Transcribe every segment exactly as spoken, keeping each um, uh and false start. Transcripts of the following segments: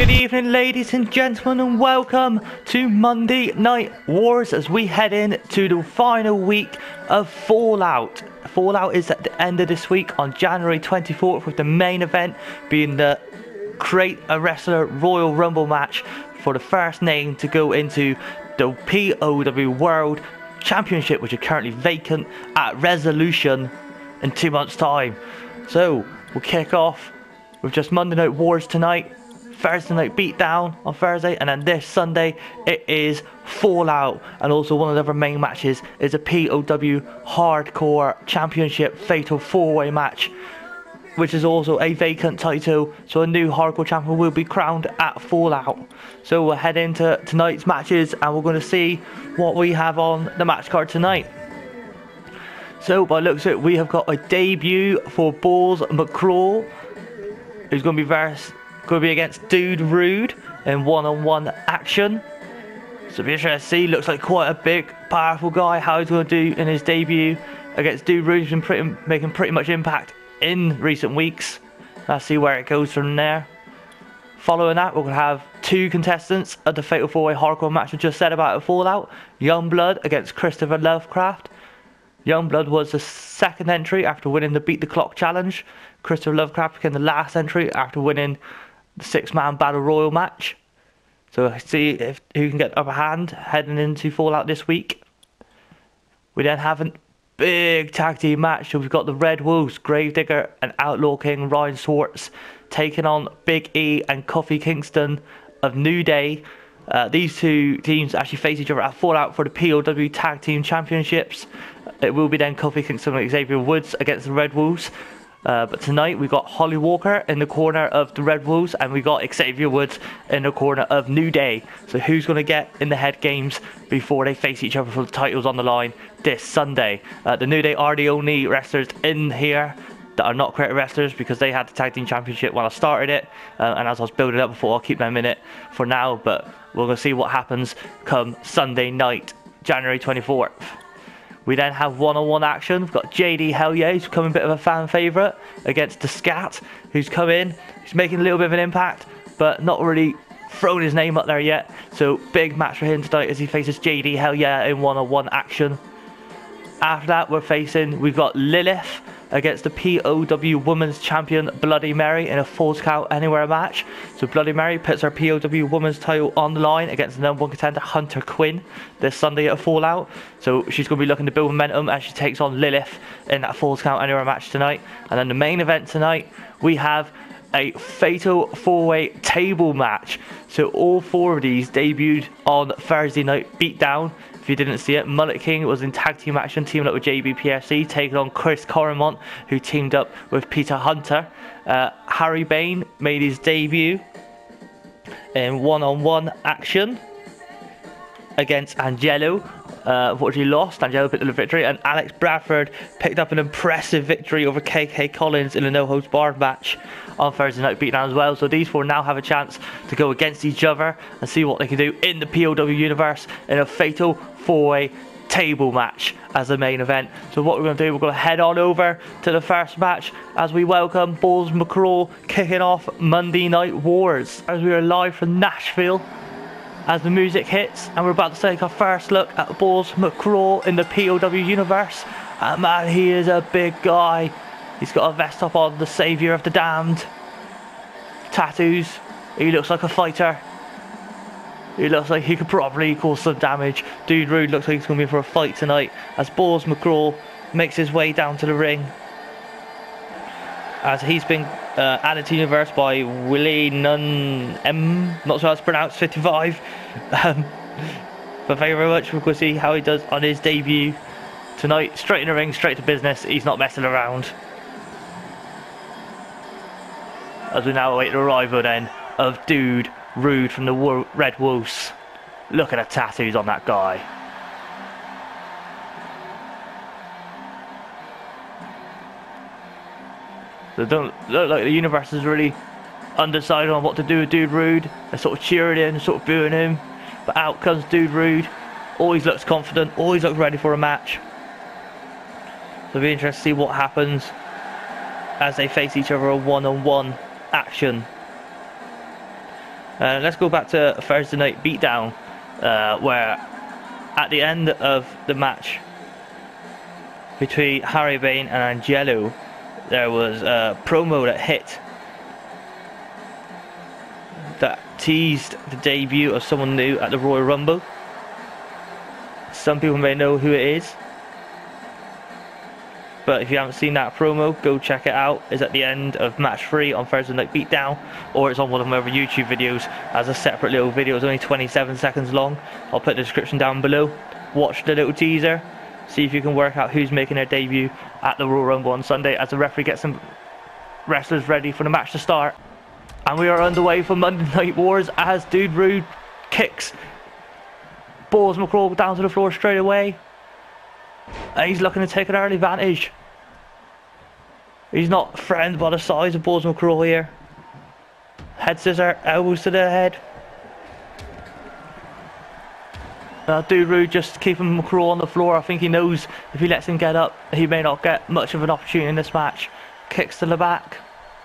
Good evening, ladies and gentlemen, and welcome to Monday Night Wars as we head in to the final week of Fallout. Fallout is at the end of this week on January twenty-fourth, with the main event being the Create a Wrestler Royal Rumble match for the first name to go into the P O W World Championship, which is currently vacant at Resolution in two months' time. So we'll kick off with just Monday Night Wars tonight, Thursday Night Beatdown on Thursday, and then this Sunday it is Fallout. And also one of the other main matches is a P O W Hardcore Championship Fatal four way match, which is also a vacant title, so a new Hardcore Champion will be crowned at Fallout. So we'll head into tonight's matches and we're going to see what we have on the match card tonight. So by the looks of it, we have got a debut for Balls McCraw, who's going to be vers going to be against Dude Rude in one-on-one action. So it'll be interesting to see. Looks like quite a big, powerful guy. How he's going to do in his debut against Dude Rude. He's been pretty, making pretty much impact in recent weeks. Let's see where it goes from there. Following that, we're going to have two contestants at the Fatal four way Hardcore match we just said about at Fallout. Youngblood against Christopher Lovecraft. Youngblood was the second entry after winning the Beat the Clock challenge. Christopher Lovecraft became the last entry after winning the six-man Battle Royal match. So see if who can get the upper hand heading into Fallout this week. We then have a big tag team match. So we've got the Red Wolves, Gravedigger and Outlaw King Ryan Swartz taking on Big E and Kofi Kingston of New Day. Uh, these two teams actually face each other at Fallout for the P O W Tag Team Championships. It will be then Kofi Kingston and Xavier Woods against the Red Wolves. Uh, but tonight we got Holly Walker in the corner of the Red Wolves, and we got Xavier Woods in the corner of New Day. So who's going to get in the head games before they face each other for the titles on the line this Sunday? Uh, the New Day are the only wrestlers in here that are not creative wrestlers, because they had the tag team championship when I started it, uh, and as I was building it up before, I'll keep them in it for now. But we're going to see what happens come Sunday night, January twenty-fourth. We then have one-on-one action. We've got J D Hell Yeah, who's become a bit of a fan favourite, against the Scat, who's come in. He's making a little bit of an impact, but not really thrown his name up there yet. So big match for him tonight as he faces J D Hell Yeah in one-on-one action. After that, we're facing, we've got Lilith against the P O W Women's Champion Bloody Mary in a Falls Count Anywhere match. So Bloody Mary puts her P O W Women's title on the line against the number one contender Hunter Quinn this Sunday at Fallout. So she's going to be looking to build momentum as she takes on Lilith in that Falls Count Anywhere match tonight. And then the main event tonight, we have a Fatal four way table match. So all four of these debuted on Thursday Night Beatdown. If you didn't see it, Mullet King was in tag team action, teaming up with J B P F C, taking on Chris Coromont, who teamed up with Peter Hunter. Uh, Harry Bain made his debut in one-on-one action against Angelo. Uh, unfortunately lost. Angelo picked up the victory, and Alex Bradford picked up an impressive victory over K K Collins in a no holds barred match on Thursday Night Beatdown as well. So these four now have a chance to go against each other and see what they can do in the P O W universe in a Fatal four way table match as the main event. So what we're going to do, we're going to head on over to the first match as we welcome Balls McCraw kicking off Monday Night Wars. As we are live from Nashville as the music hits, and we're about to take our first look at Balls McCraw in the P O W universe. And man, he is a big guy. He's got a vest up on, the Saviour of the Damned. Tattoos. He looks like a fighter. He looks like he could probably cause some damage. Dude Rude looks like he's going to be for a fight tonight as Balls McCraw makes his way down to the ring, as he's been uh, added to the universe by Willie Nunn M. Not sure how to pronounce fifty-five. Um, but thank you very much. We're going to see how he does on his debut tonight. Straight in the ring, straight to business. He's not messing around. As we now await the arrival then of Dude Rude from the Wo Red Wolves. Look at the tattoos on that guy. They don't look like the universe is really undecided on what to do with Dude Rude. They're sort of cheering him, sort of booing him. But out comes Dude Rude. Always looks confident, always looks ready for a match. So it'll be interesting to see what happens as they face each other in one-on-one action. Uh, let's go back to Thursday Night Beatdown, uh, where at the end of the match between Harry Bain and Angelo, there was a promo that hit that teased the debut of someone new at the Royal Rumble. Some people may know who it is, but if you haven't seen that promo, go check it out. It's at the end of match three on Thursday Night Beatdown, or it's on one of my other YouTube videos as a separate little video. It's only twenty-seven seconds long. I'll put the description down below. Watch the little teaser, see if you can work out who's making their debut at the Royal Rumble on Sunday as the referee gets some wrestlers ready for the match to start. And we are underway for Monday Night Wars as Dude Rude kicks Balls McCraw down to the floor straight away. And he's looking to take an early advantage. He's not threatened by the size of Balls McCraw here. Head scissor, elbows to the head. Now Dude Rude just keeping McCraw on the floor. I think he knows if he lets him get up, he may not get much of an opportunity in this match. Kicks to the back.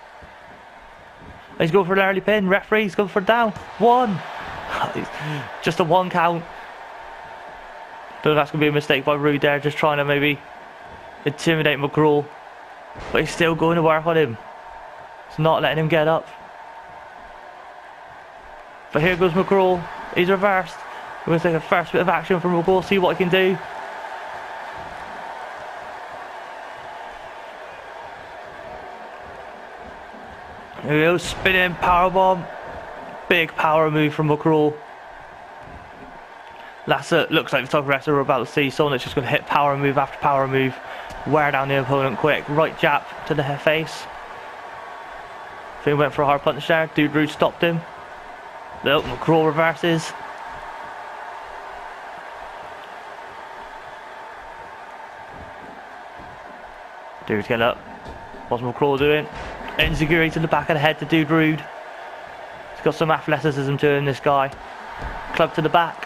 He's going for an early pin. Referee's going for a down. One. Just a one count. Though that's going to be a mistake by Rude there, just trying to maybe intimidate McCraw. But he's still going to work on him. It's not letting him get up. But here goes McCraw. He's reversed. We're going to take a first bit of action from McCraw, see what he can do. Here we go, spinning powerbomb. Big power move from McCraw. That's it. Looks like the type of wrestler we're about to see. Someone that's just going to hit power move after power move. Wear down the opponent quick. Right jab to the face. Finn went for a hard punch there. Dude Rude stopped him. Nope, McCraw reverses. Dude, get up. What's McCraw doing? Enziguri to the back of the head to Dude Rude. He's got some athleticism to him, this guy. Club to the back.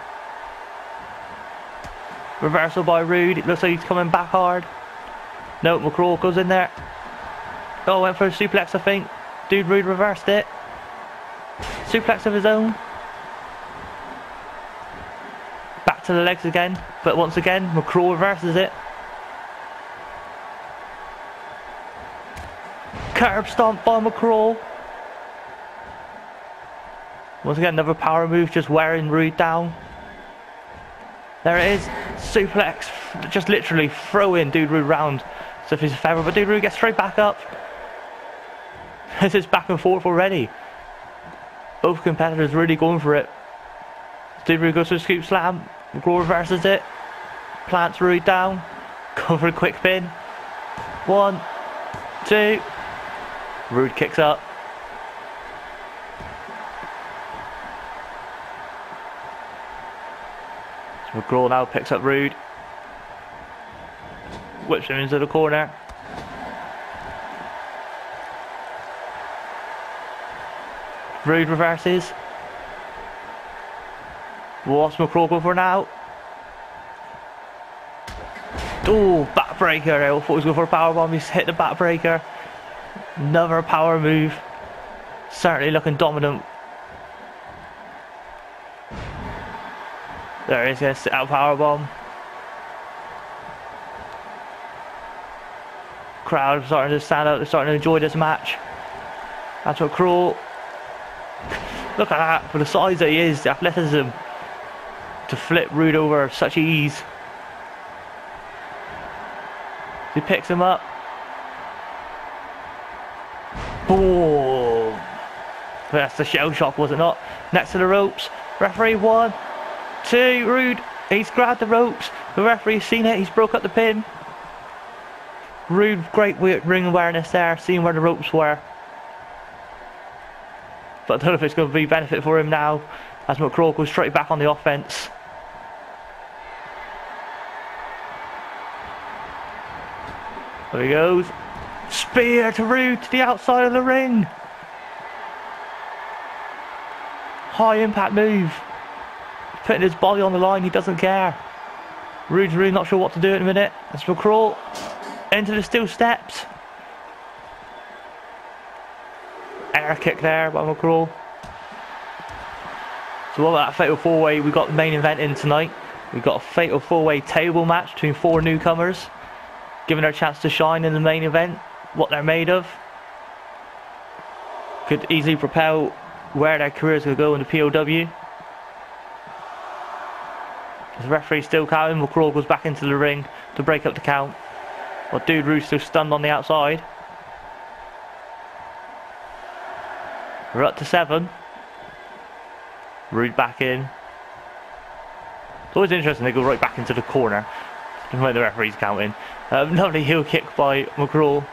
Reversal by Rude. It looks like he's coming back hard. No, McCraw goes in there. Oh, went for a suplex, I think. Dude Rude reversed it. Suplex of his own. Back to the legs again. But once again, McCraw reverses it. Curb stomp by McCraw. Once again, another power move, just wearing Rude down. There it is. Suplex. Just literally throwing Dude Rude round. So if he's a favourite, but Dude Rude gets straight back up. This is back and forth already. Both competitors really going for it. Dude Rude goes for a scoop slam. McCraw reverses it. Plants Rude down. Go for a quick pin. One, two. Rude kicks up. So McCraw now picks up Rude. Whips him into the corner. Rude reverses. What's McCraw going for now? Oh, backbreaker. I thought he was going for a powerbomb. He's hit the backbreaker. Another power move. Certainly looking dominant. There he is, going to sit out powerbomb. Crowd starting to stand up. They're starting to enjoy this match. That's McCraw. Look at that. For the size that he is, the athleticism to flip Rude over such ease. He picks him up. Boom! That's the shell shock, was it not? Next to the ropes. Referee one, two. Rude. He's grabbed the ropes. The referee's seen it. He's broke up the pin. Rude, great ring awareness there, seeing where the ropes were. But I don't know if it's going to be benefit for him now, as McCraw goes straight back on the offense. There he goes. Spear to Rude to the outside of the ring. High impact move. Putting his body on the line, he doesn't care. Rude's really not sure what to do in a minute. That's McCraw into the steel steps. Air kick there by McCraw. So what about that Fatal four way? We've got the main event in tonight. We've got a Fatal four way table match between four newcomers, giving their a chance to shine in the main event, what they're made of. Could easily propel where their careers will go in the P O W. The referee still counting. McCraw goes back into the ring to break up the count. Well, Dude Rude still stunned on the outside. We're up to seven. Rude back in. It's always interesting they go right back into the corner when the referee's counting. Um, lovely heel kick by McCraw.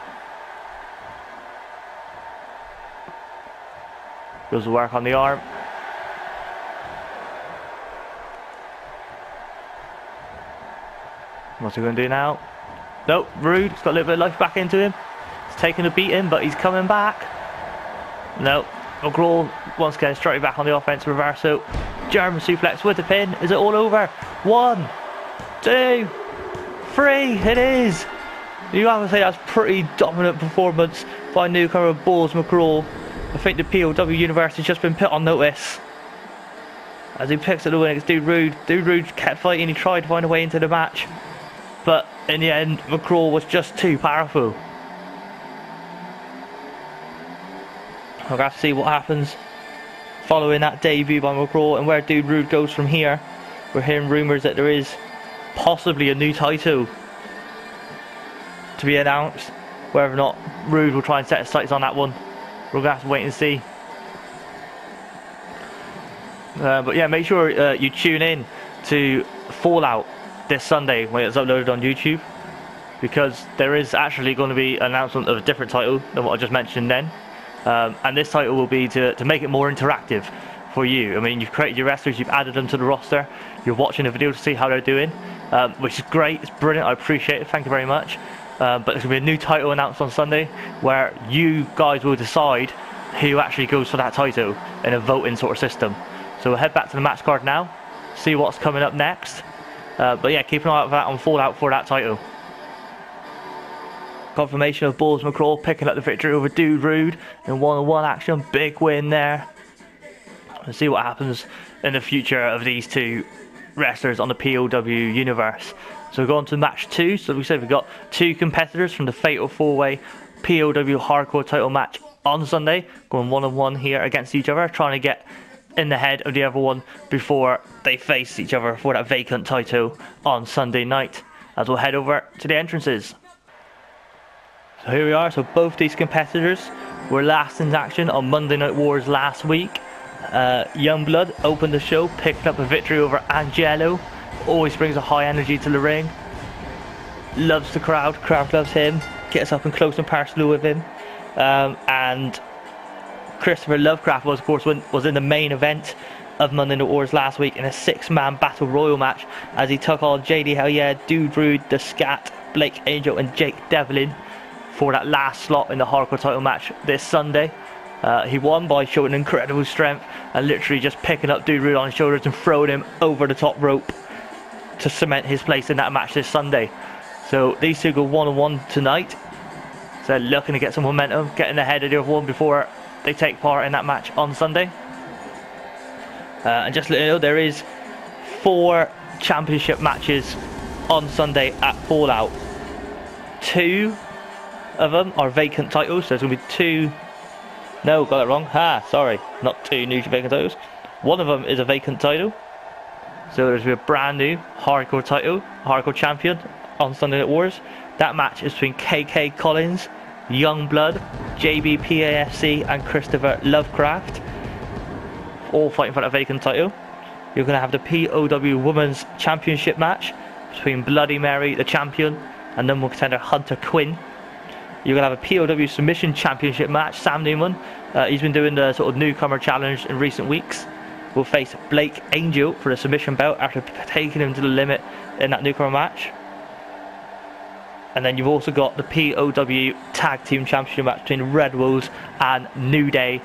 Goes to work on the arm. What's he going to do now? Nope, Rude. He's got a little bit of life back into him. He's taking a beating, but he's coming back. Nope. McCraw once again straight back on the offense. Reverso. German suplex with the pin. Is it all over? One, two, three. It is. You have to say that's pretty dominant performance by newcomer Balls McCraw. I think the P O W universe has just been put on notice as he picks up the win against Dude Rude. Dude Rude kept fighting. He tried to find a way into the match, but in the end, McCraw was just too powerful. I'll have to see what happens following that debut by McCraw and where Dude Rude goes from here. We're hearing rumours that there is possibly a new title to be announced. Whether or not Rude will try and set his sights on that one, we're going to have to wait and see. Uh, but yeah, make sure uh, you tune in to Fallout this Sunday when it's uploaded on YouTube, because there is actually going to be an announcement of a different title than what I just mentioned then. Um, and this title will be to, to make it more interactive for you. I mean, you've created your wrestlers, you've added them to the roster, you're watching the video to see how they're doing, um, which is great, it's brilliant, I appreciate it, thank you very much. Uh, but there's going to be a new title announced on Sunday where you guys will decide who actually goes for that title in a voting sort of system. So we'll head back to the match card now, see what's coming up next. Uh, but yeah, keep an eye out for that on Fallout for that title. Confirmation of Balls McCraw picking up the victory over Dude Rude in one-on-one action. Big win there. Let's see what happens in the future of these two wrestlers on the P O W universe. So we go on to match two. So we said we've got two competitors from the Fatal four way P O W Hardcore title match on Sunday, going one-on-one here against each other, trying to get in the head of the other one before they face each other for that vacant title on Sunday night. As we'll head over to the entrances. So here we are. So both these competitors were last in action on Monday Night Wars last week. Uh, Youngblood opened the show, picking up a victory over Angelo. Always brings a high energy to the ring. Loves the crowd. Crowd loves him. Gets up and close and personal with him. Um, and Christopher Lovecraft was, of course, when, was in the main event of Monday Night Wars last week in a six-man battle royal match as he took on J D Hell Yeah, Dude Rude, The Scat, Blake Angel, and Jake Devlin for that last slot in the hardcore title match this Sunday. Uh, he won by showing incredible strength and literally just picking up Dude Rude on his shoulders and throwing him over the top rope to cement his place in that match this Sunday. So these two go one-on-one tonight. So they're looking to get some momentum, getting ahead of the other one before they take part in that match on Sunday. Uh, and just to let you know, there is four championship matches on Sunday at Fallout. Two of them are vacant titles, so there's going to be two. No, got it wrong. Ha, sorry, not two new vacant titles. One of them is a vacant title, so there's going to be a brand new hardcore title, hardcore champion on Sunday Night Wars. That match is between K K Collins, Youngblood, J B P A F C, and Christopher Lovecraft, all fighting for that vacant title. You're going to have the P O W Women's Championship match between Bloody Mary, the champion, and number one contender Hunter Quinn. You're going to have a P O W Submission Championship match. Sam Newman, uh, he's been doing the sort of newcomer challenge in recent weeks, will face Blake Angel for the submission belt after taking him to the limit in that newcomer match. And then you've also got the P O W Tag Team Championship match between Red Wolves and New Day,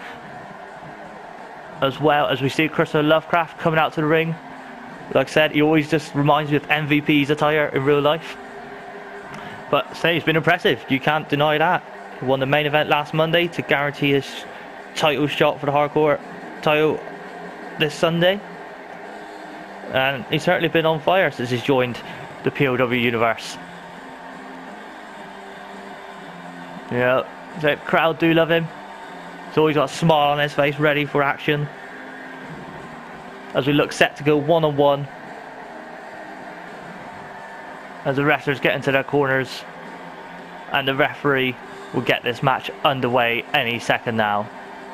as well as we see Christopher Lovecraft coming out to the ring. Like I said, he always just reminds me of M V P's attire in real life. But say he's been impressive, you can't deny that. He won the main event last Monday to guarantee his title shot for the hardcore title this Sunday. and he's certainly been on fire since he's joined the P O W universe. Yeah, the crowd do love him. He's always got a smile on his face, ready for action. As we look set to go one on one, as the wrestlers get into their corners, and the referee will get this match underway any second now.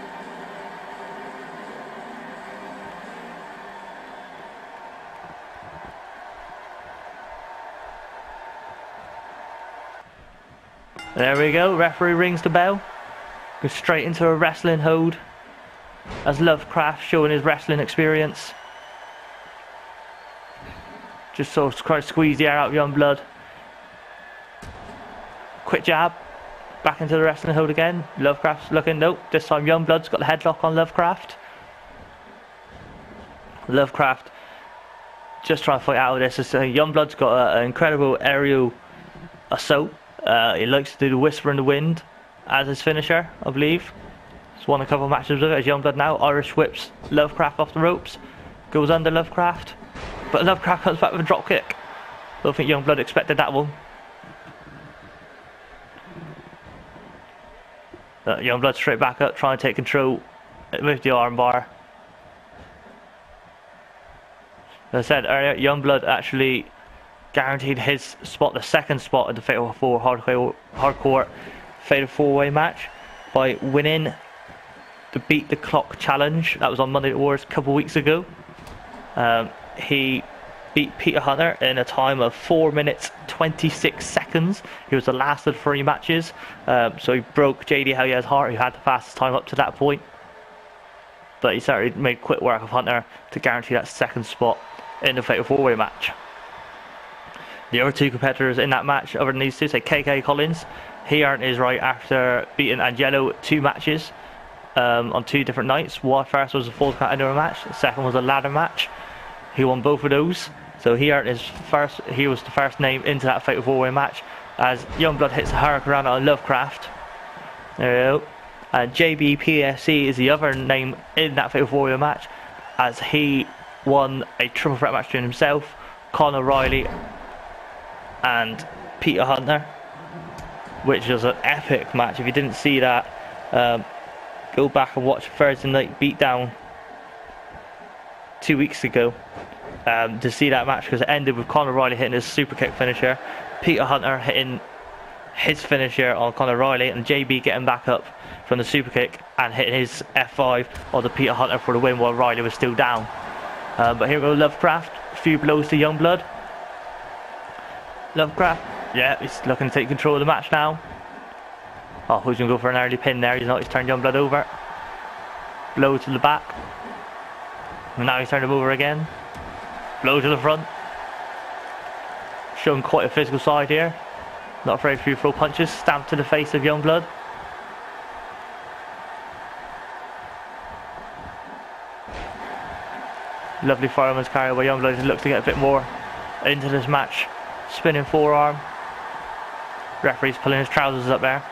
There we go, referee rings the bell. Goes straight into a wrestling hold, as Lovecraft showing his wrestling experience. Just sort of try to squeeze the air out of Youngblood. Quick jab, back into the wrestling hold again. Lovecraft's looking, nope, this time Youngblood's got the headlock on Lovecraft. Lovecraft just trying to fight out of this. As, uh, Youngblood's got an incredible aerial assault. Uh, he likes to do the whisper in the wind as his finisher, I believe. He's won a couple of matches with it as Youngblood now. Irish whips Lovecraft off the ropes. Goes under Lovecraft. But Lovecraft comes back with a drop kick. Don't think Youngblood expected that one. Uh, Youngblood straight back up, trying to take control with the armbar. As I said earlier, Youngblood actually guaranteed his spot, the second spot in the Fatal four Hardcore, hardcore Fatal four way match by winning the Beat the Clock challenge. That was on Monday Night Wars a couple of weeks ago. Um, he beat Peter Hunter in a time of four minutes twenty-six seconds. He was the last of the three matches. Um, so he broke J D Hellyeah's heart, who had the fastest time up to that point. But he certainly made quick work of Hunter to guarantee that second spot in the Fatal four way match. The other two competitors in that match, other than these two, say K K Collins. He earned his right after beating Angelo two matches um, on two different nights. One first was a full count anywhere match. The second was a ladder match. He won both of those, so he earned his first. He was the first name into that Fatal four way match. As Youngblood hits the Hurricane on Lovecraft. There we go. And J B P S C is the other name in that Fatal four way match, as he won a triple threat match between himself, Conor Riley, and Peter Hunter, which was an epic match. If you didn't see that, um, go back and watch Thursday Night Beatdown two weeks ago um, to see that match, because it ended with Conor Riley hitting his super kick finisher, Peter Hunter hitting his finisher on Conor Riley, and J B getting back up from the super kick and hitting his F five on the Peter Hunter for the win while Riley was still down. Uh, but here we go, Lovecraft, a few blows to Youngblood. Lovecraft, yeah, he's looking to take control of the match now. Oh, who's going to go for an early pin there? He's not, he's turned Youngblood over. Blow to the back. And now he's turned him over again. Blow to the front. Showing quite a physical side here. Not afraid of a few throw punches. Stamp to the face of Youngblood. Lovely fireman's carry where Youngblood looks to get a bit more into this match. Spinning forearm. Referee's pulling his trousers up there.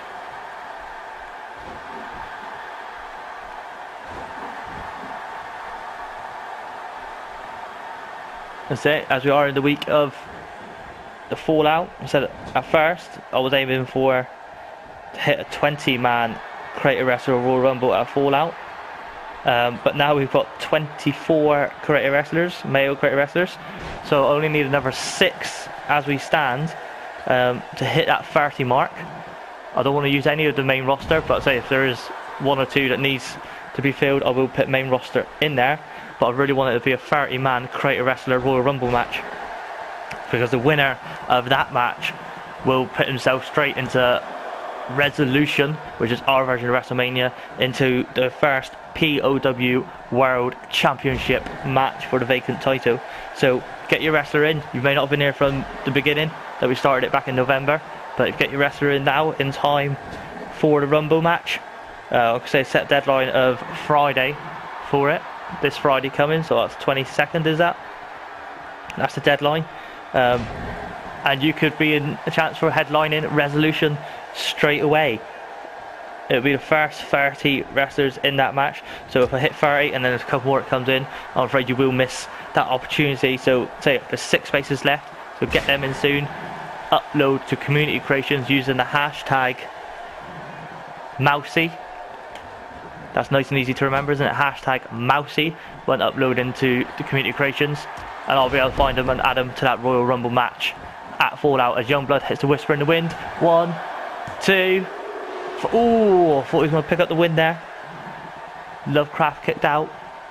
That's it, as we are in the week of the Fallout. I said at first I was aiming for to hit a twenty man Creative Wrestler Royal Rumble at Fallout. Um, but now we've got twenty-four creative wrestlers, male creative wrestlers, so I only need another six as we stand um, to hit that thirty mark. I don't want to use any of the main roster, but say if there is one or two that needs to be filled, I will put main roster in there. But I really want it to be a thirty man creative wrestler Royal Rumble match, because the winner of that match will put himself straight into Resolution, which is our version of WrestleMania, into the first P O W World Championship match for the vacant title. So get your wrestler in. You may not have been here from the beginning, that we started it back in November, but get your wrestler in now in time for the Rumble match. Uh, like I say, set deadline of Friday for it. This Friday coming, so that's twenty-second, is that? That's the deadline. Um, and you could be in a chance for headlining Resolution straight away. it'll be the first thirty wrestlers in that match. So if I hit thirty and then there's a couple more that comes in, I'm afraid you will miss that opportunity. So say there's six spaces left, so get them in soon. Upload to community creations using the hashtag Mousy. That's nice and easy to remember, isn't it? Hashtag Mousy when upload into the community creations, and I'll be able to find them and add them to that Royal Rumble match at Fallout as Youngblood hits the Whisper in the Wind. One, two. Oh, I thought he was going to pick up the win there. Lovecraft kicked out.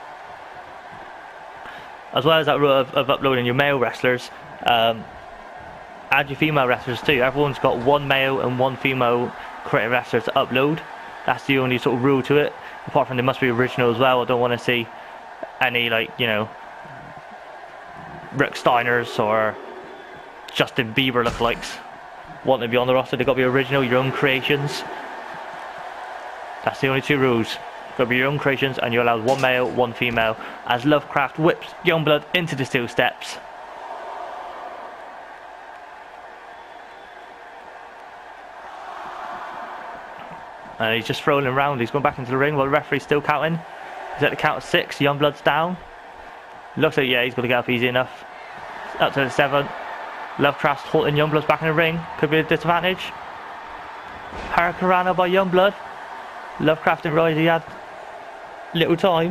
As well as that rule of, of uploading your male wrestlers, um, add your female wrestlers too. Everyone's got one male and one female creative wrestler to upload. That's the only sort of rule to it. Apart from they must be original as well. I don't want to see any, like, you know, Rick Steiners or Justin Bieber lookalikes want to be on the roster. They've got to be original, your own creations. That's the only two rules. Got to be your own creations, and you're allowed one male, one female. As Lovecraft whips Youngblood into the steel steps. And he's just throwing him around. He's going back into the ring while the referee's still counting. He's at the count of six. Youngblood's down. Looks like, yeah, he's going to get up easy enough. Up to the seven. Lovecraft's holding Youngblood's back in the ring. Could be a disadvantage. Hurricanrana by Youngblood. Lovecraft didn't realise he had little time.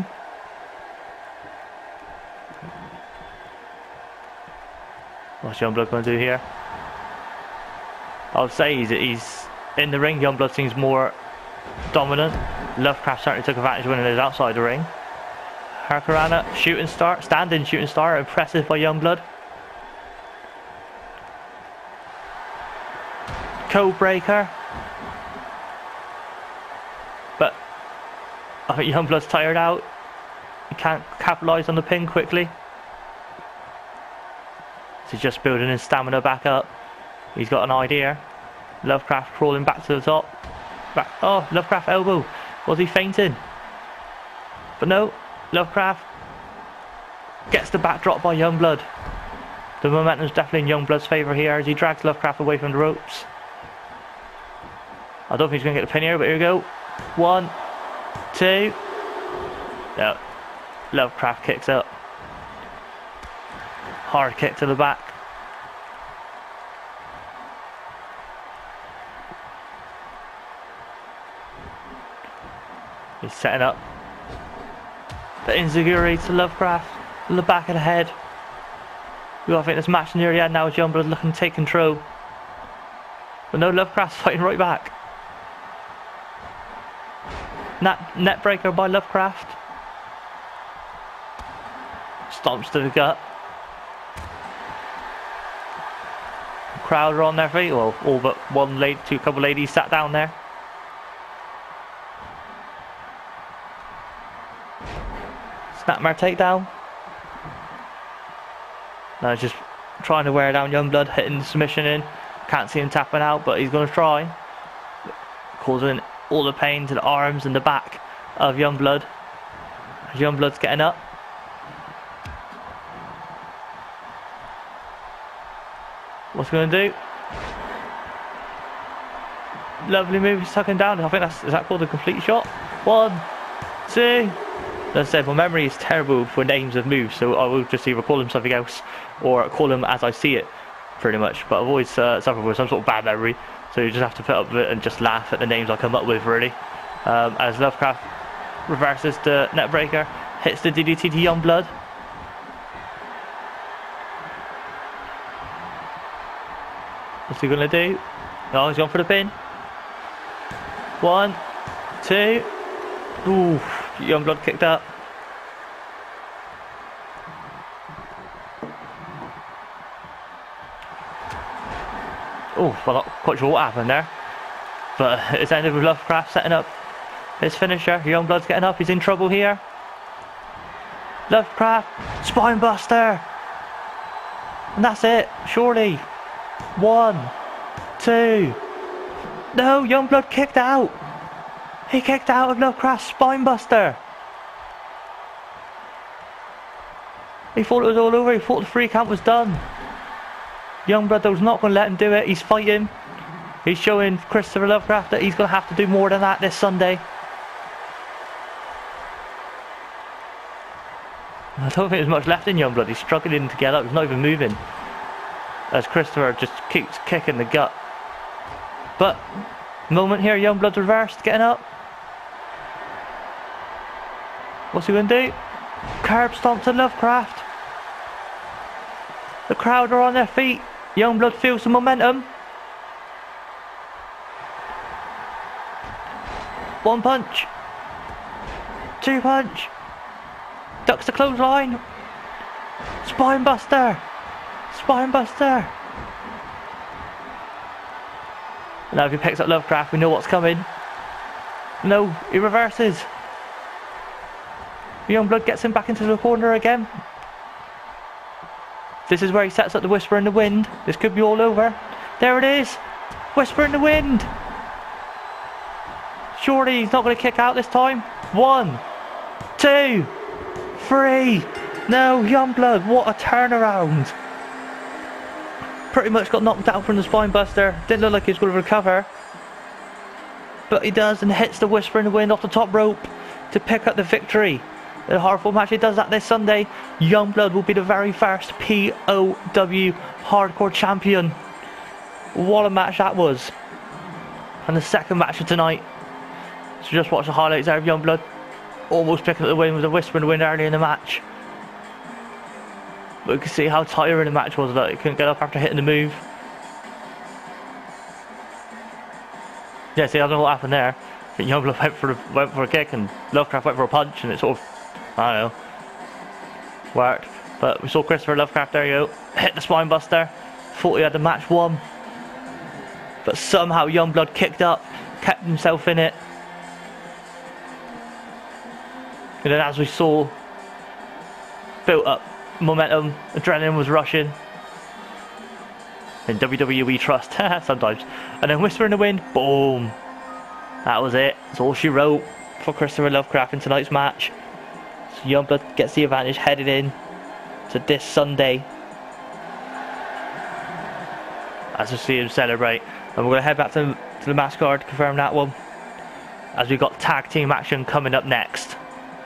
What's Youngblood going to do here? I would say he's, he's in the ring. Youngblood seems more dominant. Lovecraft certainly took advantage when he was outside the ring. Hurricanrana, shooting star, standing shooting star, impressive by Youngblood. Code breaker. But I think Youngblood's tired out. He can't capitalise on the pin quickly. So he's just building his stamina back up. He's got an idea. Lovecraft crawling back to the top. Back. Oh, Lovecraft elbow. Was he fainting? But no, Lovecraft gets the backdrop by Youngblood. The momentum's definitely in Youngblood's favour here as he drags Lovecraft away from the ropes. I don't think he's going to get the pin here, but here we go. One, two. No. Lovecraft kicks up. Hard kick to the back. He's setting up the Enziguri to Lovecraft in the back of the head. We all think this match near the end now as Youngblood looking to take control. But no, Lovecraft's fighting right back. Net, net breaker by Lovecraft. Stomps to the gut. Crowd are on their feet. Well, all but one lady, two couple ladies sat down there. Snapmare takedown. Now he's just trying to wear down Youngblood, hitting the submission in. Can't see him tapping out, but he's going to try. Causing all the pain to the arms and the back of Youngblood. Youngblood's getting up. What's he going to do? Lovely move, he's tucking down. I think that's, is that called a complete shot? One, two. As I said, my memory is terrible for names of moves, so I will just either call him something else or call him as I see it, pretty much. But I've always uh, suffered with some sort of bad memory, so you just have to put up with it and just laugh at the names I come up with, really. Um, as Lovecraft reverses the Netbreaker, hits the D D T to Youngblood. What's he gonna do? No, he's going for the pin. One, two. Ooh, Youngblood kicked up. Oh, well, not quite sure what happened there. But it's ended with Lovecraft setting up his finisher. Youngblood's getting up, he's in trouble here. Lovecraft, Spinebuster. And that's it, surely. One, two. No, Youngblood kicked out. He kicked out of Lovecraft's Spinebuster. He thought it was all over. He thought the free count was done. Youngblood was not going to let him do it. He's fighting. He's showing Christopher Lovecraft that he's going to have to do more than that this Sunday. I don't think there's much left in Youngblood. He's struggling to get up. He's not even moving. As Christopher just keeps kicking the gut. But, moment here, Youngblood's reversed, getting up. What's he going to do? Curb stomp to Lovecraft. The crowd are on their feet. Youngblood feels some momentum. One punch. Two punch. Ducks the clothesline. Spine buster. Spine buster. Now if he picks up Lovecraft, we know what's coming. No, he reverses. Youngblood gets him back into the corner again. This is where he sets up the Whisper in the Wind. This could be all over. There it is. Whisper in the Wind. Surely he's not going to kick out this time. One, two, three. No, Youngblood, what a turnaround. Pretty much got knocked out from the spine buster. Didn't look like he was going to recover. But he does and hits the Whisper in the Wind off the top rope to pick up the victory. The hardcore match, he does that this Sunday. Youngblood will be the very first P O W hardcore champion. What a match that was. And the second match of tonight. So just watch the highlights there of Youngblood almost picking up the win with a Whisper in the Wind early in the match. But you can see how tiring the match was. That he couldn't get up after hitting the move. Yeah, see, I don't know what happened there. I think Youngblood went for, a, went for a kick and Lovecraft went for a punch, and it sort of, I don't know, worked. But we saw Christopher Lovecraft, there you go, hit the spine buster. Thought he had the match won. But somehow Youngblood kicked up, kept himself in it. And then as we saw, built up momentum, adrenaline was rushing. In W W E trust, sometimes. And then Whisper in the Wind, boom. That was it. That's all she wrote for Christopher Lovecraft in tonight's match. So Youngblood gets the advantage headed in to this Sunday. As we see him celebrate. And we're going to head back to, to the match card to confirm that one. As we've got tag team action coming up next.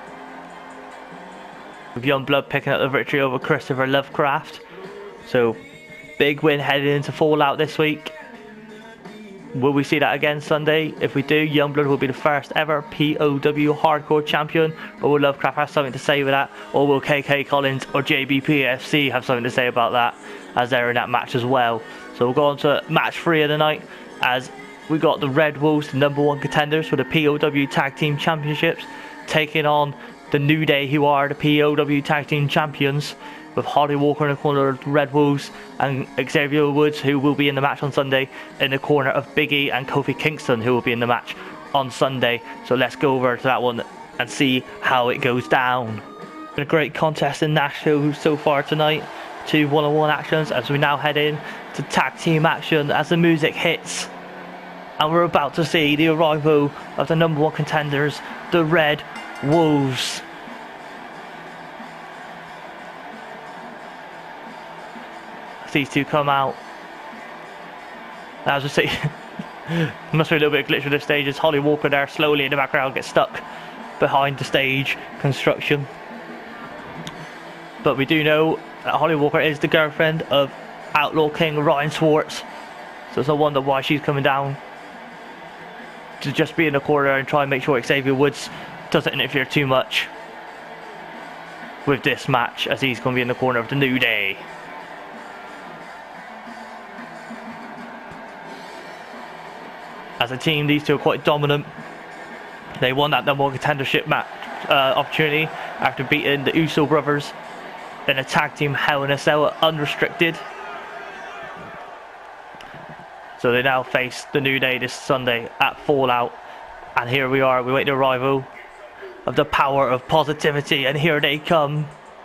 With Youngblood picking up the victory over Christopher Lovecraft. So, big win heading into Fallout this week. Will we see that again Sunday? If we do, Youngblood will be the first ever P O W hardcore champion. Or will Lovecraft have something to say with that? Or will K K Collins or J B P F C have something to say about that? As they're in that match as well. So we'll go on to match three of the night. As we got the Red Wolves, the number one contenders for the P O W Tag Team Championships. Taking on the New Day, who are the P O W Tag Team Champions, with Holly Walker in the corner of the Red Wolves and Xavier Woods, who will be in the match on Sunday, in the corner of Big E and Kofi Kingston, who will be in the match on Sunday. So let's go over to that one and see how it goes down. Been a great contest in Nashville so far tonight. Two one-on-one actions as we now head in to tag team action as the music hits. And we're about to see the arrival of the number one contenders, the Red Wolves. As these two come out. As we see, must be a little bit of glitch with the stage as Holly Walker there slowly in the background gets stuck behind the stage construction. But we do know that Holly Walker is the girlfriend of Outlaw King Ryan Swartz. So it's no wonder why she's coming down to just be in the corner and try and make sure Xavier Woods doesn't interfere too much with this match, as he's going to be in the corner of the New Day. As a team, these two are quite dominant. They won that number one contendership match uh, opportunity after beating the Uso brothers in a tag team Hell in a Cell unrestricted. So they now face the New Day this Sunday at Fallout. And here we are, we wait the arrival of the power of positivity, and here they come.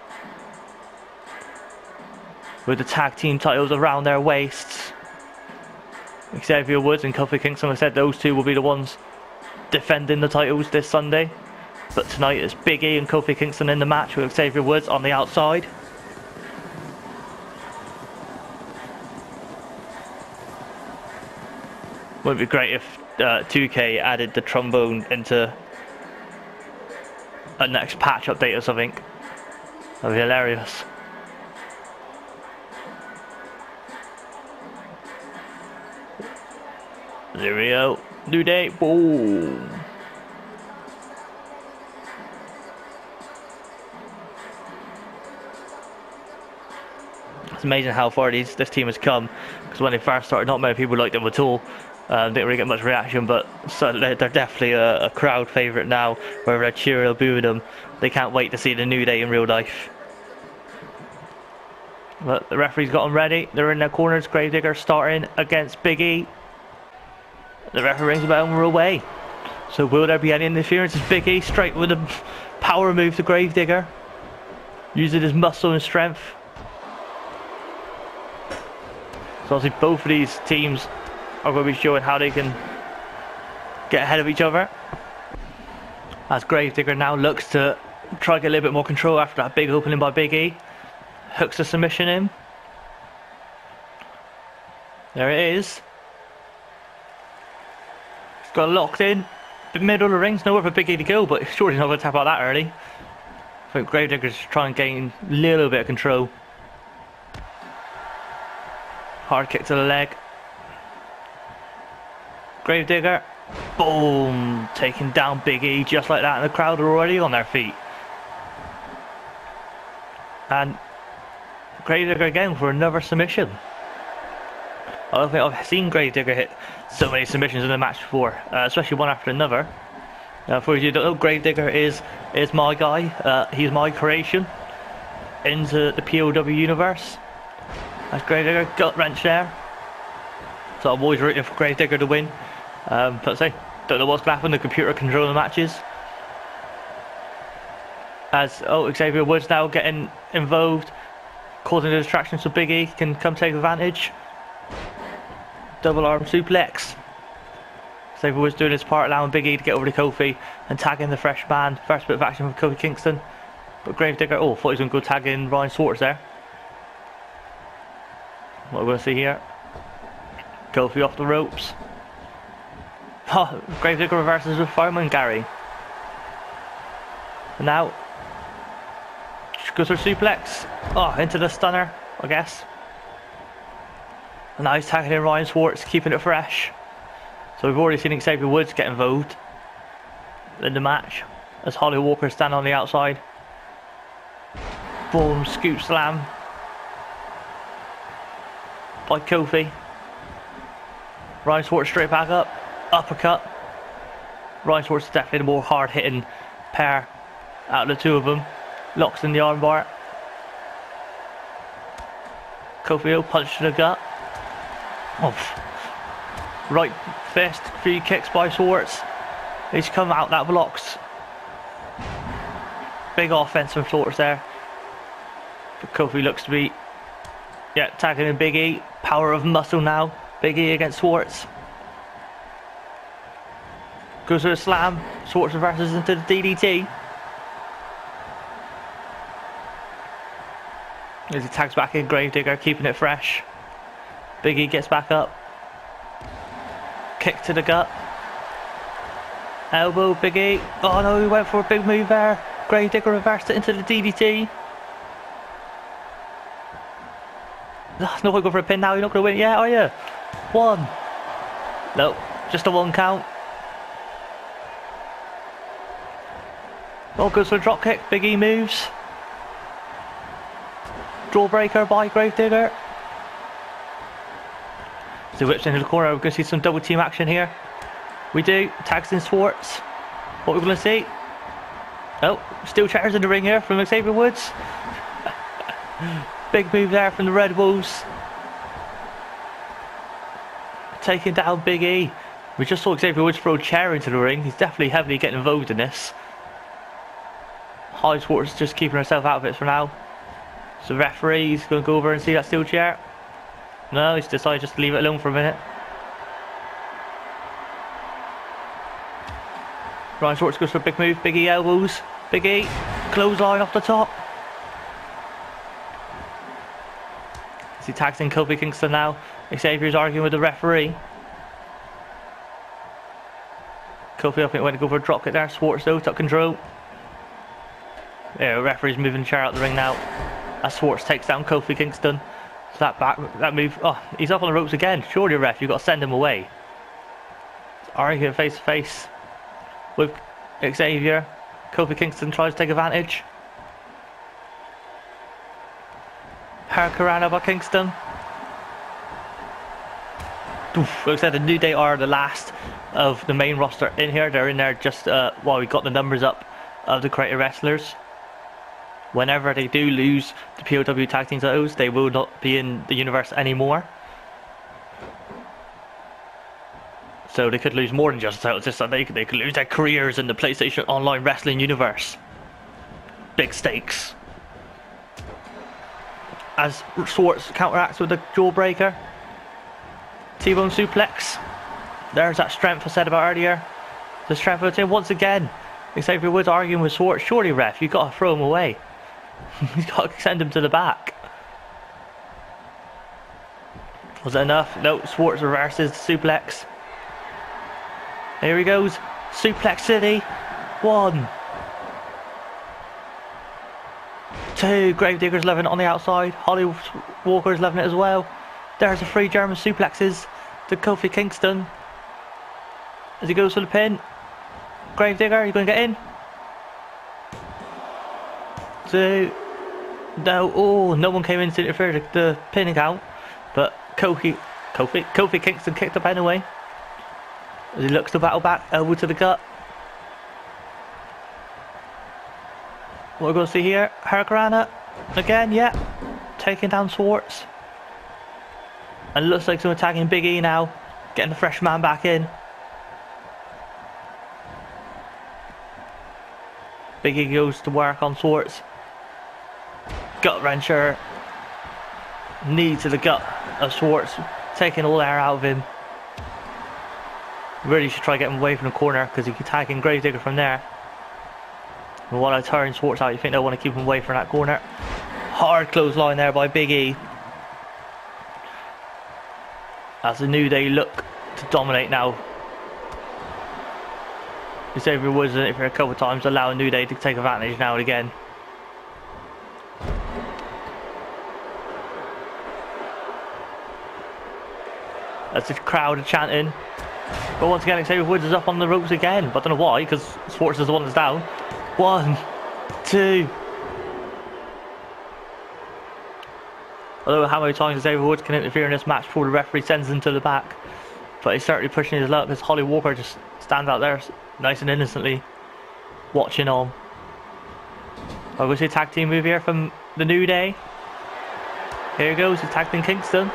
With the tag team titles around their waists. Xavier Woods and Kofi Kingston, I said those two will be the ones defending the titles this Sunday. But tonight it's Big E and Kofi Kingston in the match with Xavier Woods on the outside. Wouldn't it be great if uh, two K added the trombone into a next patch update or something? That'd be hilarious. There we go. New day. Boom. It's amazing how far these, this team has come. Because when they first started, not many people liked them at all. Uh, didn't really get much reaction, but so they're, they're definitely a, a crowd favourite now. Whether they're cheering or booing them, they can't wait to see the New Day in real life. But the referee's got them ready. They're in their corners. Gravedigger starting against Big E. The referee rings the bell and we're away. So will there be any interference? It's Big E straight with a power move to Gravedigger, using his muscle and strength. So obviously both of these teams are going to be showing how they can get ahead of each other. As Gravedigger now looks to try to get a little bit more control after that big opening by Big E. Hooks the submission in. There it is. He's got locked in. The middle of the ring's nowhere for Big E to go, but sure he's not going to tap out that early. I think Gravedigger's trying to gain a little bit of control. Hard kick to the leg. Gravedigger, boom, taking down Big E just like that, and the crowd are already on their feet. And Gravedigger again for another submission. I don't think I've seen Gravedigger hit so many submissions in a match before, uh, especially one after another. Uh, for you who don't know, Gravedigger is is my guy. Uh, he's my creation into the P O W universe. That's Gravedigger, gut wrench there. So I'm always rooting for Gravedigger to win. Um, but say, don't know what's going to happen. The computer control the matches. As oh, Xavier Woods now getting involved, causing a distraction so Big E can come take advantage. Double arm suplex. Xavier Woods doing his part, allowing Big E to get over to Kofi and tagging the fresh man. First bit of action from Kofi Kingston. But Gravedigger, oh, thought he was going to go tag in Ryan Swartz there. What we're going to see here. Kofi off the ropes. Oh, Gravedigger reverses with Fireman Gary. And now goes for suplex. Oh, into the stunner, I guess. And now he's tagging in Ryan Swartz, keeping it fresh. So we've already seen Xavier Woods get involved in the match as Holly Walker standing on the outside. Boom, scoop slam by Kofi. Ryan Swartz straight back up, uppercut. Ryan Swartz is definitely the more hard hitting pair out of the two of them. Locks in the armbar. Kofi punch to the gut. Oh. Right fist, three kicks by Swartz. He's come out, that blocks. Big offense from Swartz there. But Kofi looks to be, yeah, tagging in Big E. Power of muscle now. Big E against Swartz. Goes to a slam. Swartz reverses into the D D T. As he tags back in Gravedigger, keeping it fresh. Big E gets back up. Kick to the gut. Elbow, Big E. Oh no, he went for a big move there. Gravedigger reversed it into the D D T. Oh, no point going for a pin now, you're not going to win it yet, are you? One. No, just a one count. Oh, goes for a drop kick. Big E moves. Drawbreaker by Gravedigger. So whips into the corner. We're going to see some double team action here. We do. Tags in Swartz. What we're going to see. Oh, steel chairs in the ring here from Xavier Woods. Big move there from the Red Wolves. Taking down Big E. We just saw Xavier Woods throw a chair into the ring. He's definitely heavily getting involved in this. Holly Swartz just keeping herself out of it for now. So referee's going to go over and see that steel chair. No, he's decided just to leave it alone for a minute. Ryan Swartz goes for a big move. Big E elbows. Big E clothesline off the top. As he tags in Kofi Kingston now. Xavier's arguing with the referee. Kofi, I think, went to go for a drop kick there. Swartz, though, took control. Yeah, referee's moving the chair out the ring now. As Swartz takes down Kofi Kingston. So that back, that move, oh, he's up on the ropes again. Surely, ref, you've got to send him away. Arguing face to face with Xavier. Kofi Kingston tries to take advantage. Hurricanrana by Kingston. Oof, looks like the New Day are the last of the main roster in here. They're in there just uh, while we got the numbers up of the creative wrestlers. Whenever they do lose the P O W tag team titles, they will not be in the universe anymore. So they could lose more than just the titles. Just so they, they could lose their careers in the PlayStation Online Wrestling universe. Big stakes. As Swartz counteracts with the jawbreaker. T-bone suplex. There's that strength I said about earlier. The strength of the team once again. Xavier Woods arguing with Swartz. Surely, ref, you've got to throw him away. You've got to send him to the back. Was it enough? No, Swartz reverses the suplex. Here he goes. Suplex City. One. Two. Gravediggers loving it on the outside. Holly Walker's loving it as well. There's the three German suplexes to Kofi Kingston. As he goes for the pin. Gravedigger, you going to get in? Two. No. Oh, no one came in to interfere with the, the pinning count. But Kofi, Kofi, Kofi Kingston kicked the pen away. As he looks to battle back, elbow to the gut. What we're going to see here, Hurricanrana again, yeah, taking down Swartz. And it looks like someone attacking Big E now, getting the fresh man back in. Big E goes to work on Swartz. Gut wrencher, knee to the gut of Swartz, taking all the air out of him. Really should try to get him away from the corner because he can tag in Gravedigger from there. And while I turn Swartz out, you think they'll want to keep him away from that corner. Hard clothesline there by Big E. As the New Day look to dominate now. Xavier Woods done it for a couple of times, allowing New Day to take advantage now and again. As the crowd are chanting. But once again, Xavier Woods is up on the ropes again. But I don't know why, because Swartz is the one that's down. One, two. Although how many times Xavier Woods can interfere in this match before the referee sends him to the back. But he's certainly pushing his luck, because Holly Walker just stands out there nice and innocently, watching on. I'll go see a tag team move here from the New Day. Here he goes, he's tagged in Kingston.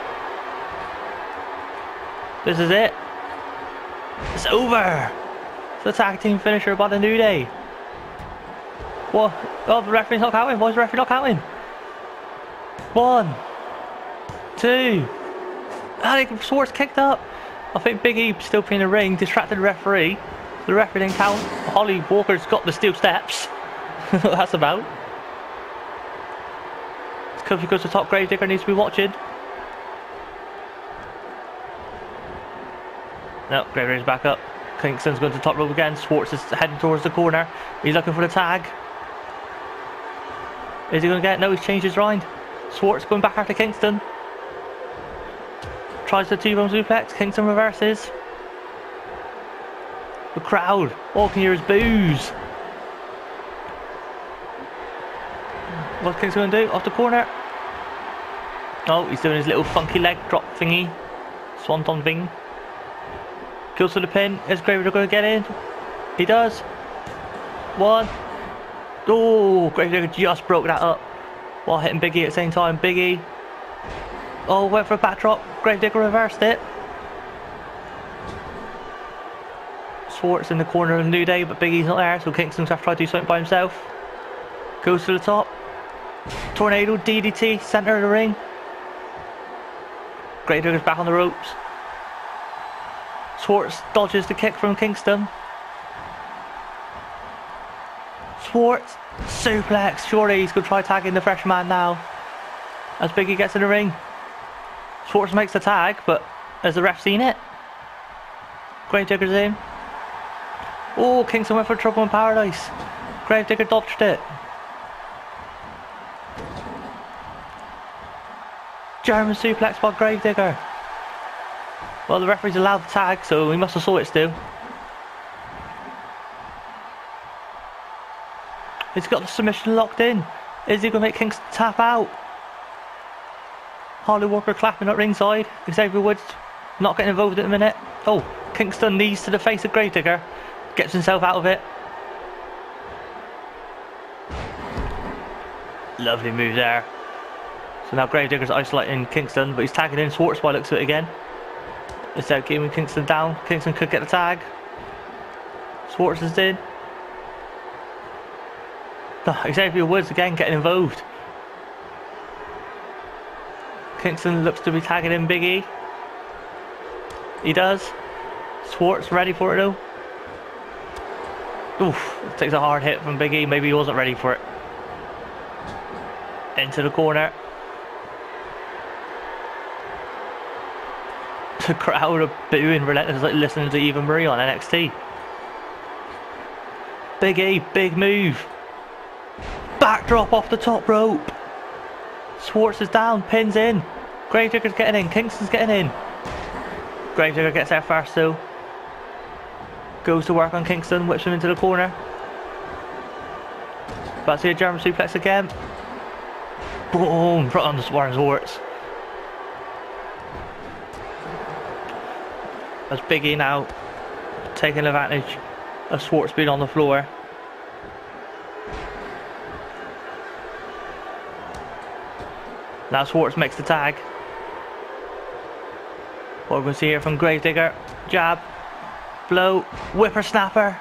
This is it. It's over. It's the tag team finisher by the New Day. What? Oh, the referee's not counting. Why is the referee not counting? One. Two. I think Swartz kicked up. I think Big E still in the ring, distracted the referee. The referee didn't count. Holly Walker's got the steel steps. That's what that's about. Kofi goes to top. Gravedigger needs to be watching. No, Gravedigger's back up. Kingston's going to the top rope again. Swartz is heading towards the corner. He's looking for the tag. Is he going to get it? No, he's changed his mind. Swartz going back after Kingston. Tries the T-bone suplex. Kingston reverses. The crowd, all can hear is boos. What's Kingston going to do? Off the corner. Oh, he's doing his little funky leg drop thingy. Swanton thing. Goes for the pin. Is Gravedigger going to get in? He does. One. Oh, Gravedigger just broke that up while hitting Big E at the same time. Big E. Oh, went for a backdrop. Gravedigger reversed it. Swartz in the corner of the New Day, but Big E's not there, so Kingston's have to try to do something by himself. Goes to the top. Tornado, D D T, centre of the ring. Gravedigger's back on the ropes. Swartz dodges the kick from Kingston. Swartz, suplex. Surely he's going to try tagging the fresh man now. As Big E gets in the ring. Swartz makes the tag, but has the ref seen it? Gravedigger's in. Oh, Kingston went for trouble in paradise. Gravedigger dodged it. German suplex by Gravedigger. Well, the referee's allowed the tag, so he must have saw it still. He's got the submission locked in. Is he going to make Kingston tap out? Harley Walker clapping at ringside. Xavier Woods not getting involved at the minute. Oh, Kingston knees to the face of Gravedigger. Gets himself out of it. Lovely move there. So now Gravedigger's isolating Kingston, but he's tagging in Swartz by the looks of it again. Instead of keeping Kingston down, Kingston could get the tag. Swartz is in. Oh, Xavier Woods again getting involved. Kingston looks to be tagging in Big E. He does. Swartz ready for it though. Oof, takes a hard hit from Big E. Maybe he wasn't ready for it. Into the corner. The crowd are booing relentless, like listening to Eva Marie on N X T. Big E, big move. Backdrop off the top rope. Swartz is down, pins in. Gravedigger's getting in, Kingston's getting in. Gravedigger gets there first though. Goes to work on Kingston, whips him into the corner. About to see a German suplex again. Boom, right on the Warren Swartz. As Big E now taking advantage of Swartz being on the floor. Now Swartz makes the tag. What we're going to see here from Gravedigger. Jab. Blow. Whippersnapper.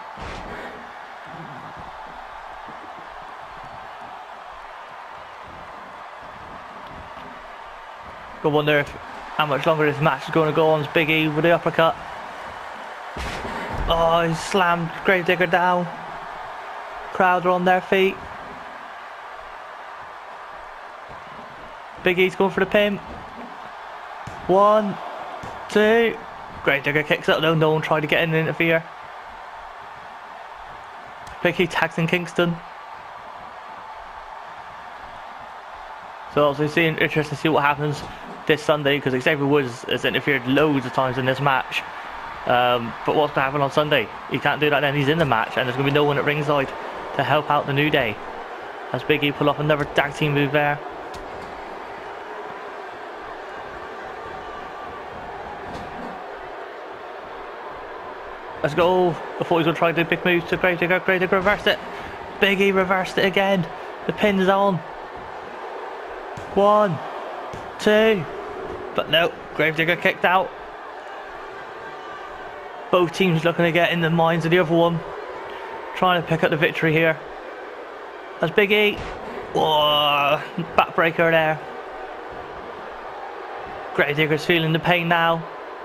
I wonder if how much longer this match is going to go on. As Big E with the uppercut. Oh, he slammed Gravedigger down. Crowd are on their feet. Big E's going for the pin. One, two. Gravedigger kicks up though. No one tried to get in and interfere. Big E tags in Kingston. So obviously it's interesting to see what happens this Sunday, because Xavier Woods has interfered loads of times in this match. Um, but what's going to happen on Sunday? He can't do that then, he's in the match, and there's going to be no one at ringside to help out the New Day. As Big E pull off another tag team move there. Let's go. I thought he was going to try to do a big move to Gravedigger. Gravedigger reversed it. Big E reversed it again. The pin's on. One, two. But no, Gravedigger kicked out. Both teams looking to get in the minds of the other one. Trying to pick up the victory here. As Big E. Whoa, backbreaker there. Gravedigger's feeling the pain now.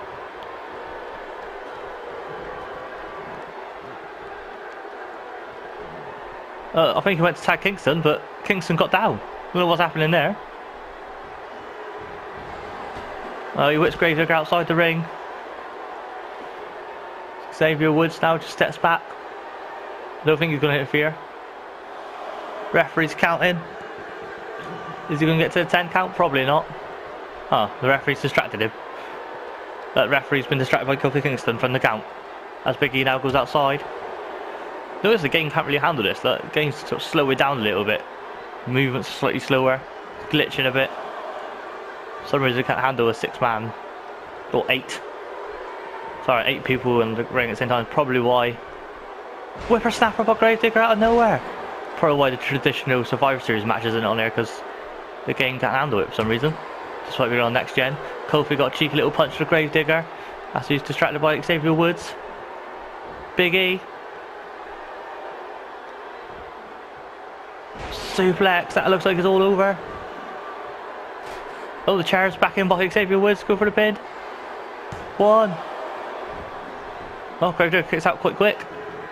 Uh, I think he went to tag Kingston, but Kingston got down. I don't know what's happening there. Oh, he whips Gravedigger outside the ring. Xavier Woods now just steps back. I don't think he's going to interfere. Referee's counting. Is he going to get to the ten count? Probably not. Oh, the referee's distracted him. That referee's been distracted by Kofi Kingston from the count. As Big E now goes outside. Notice the game can't really handle this. The game's sort of slow it down a little bit. Movement's slightly slower. Glitching a bit. For some reason it can't handle a six man. Or eight. Sorry, eight people in the ring at the same time. Probably why. Whippersnapper by Gravedigger out of nowhere. Probably why the traditional Survivor Series match isn't on there, because the game can't handle it for some reason. Just like we're on Next Gen. Kofi got a cheeky little punch to Gravedigger. As he's distracted by Xavier Woods. Big E. Suplex, that looks like it's all over. Oh, the chair's back in by Xavier Woods, go for the pin. One. Oh, Gravedigger kicks out quite quick.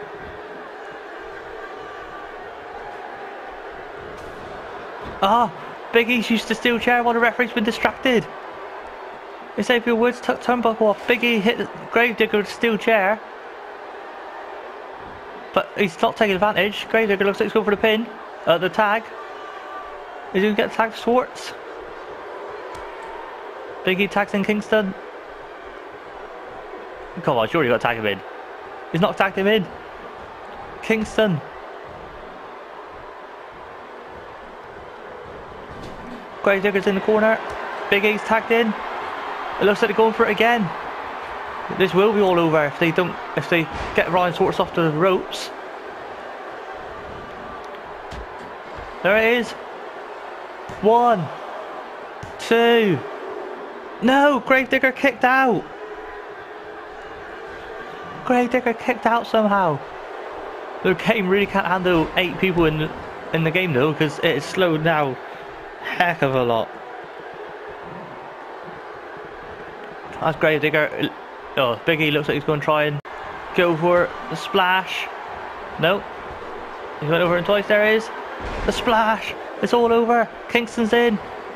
Ah, oh, Big E's used to steel chair while the referee's been distracted. Xavier Woods took turnbuckle off. Big E hit Gravedigger with steel chair. he's not taking advantage. Gravedigger looks like he's going for the pin. Uh, the tag. Is he going to get tagged Swartz? Big E tags in Kingston. Come on, surely you got to tag him in. He's not tagged him in. Kingston. Gravedigger's in the corner. Big E's tagged in. It looks like they're going for it again. This will be all over if they don't, if they get Ryan Swartz off the ropes. There it is. One, two. No, Gravedigger kicked out. Gravedigger kicked out somehow. The game really can't handle eight people in the, in the game though, because it is slowed down heck of a lot. That's Gravedigger. Oh, Big E looks like he's going to try and go for the splash. No. He went over and twice. There it is. The splash. It's all over. Kingston's in.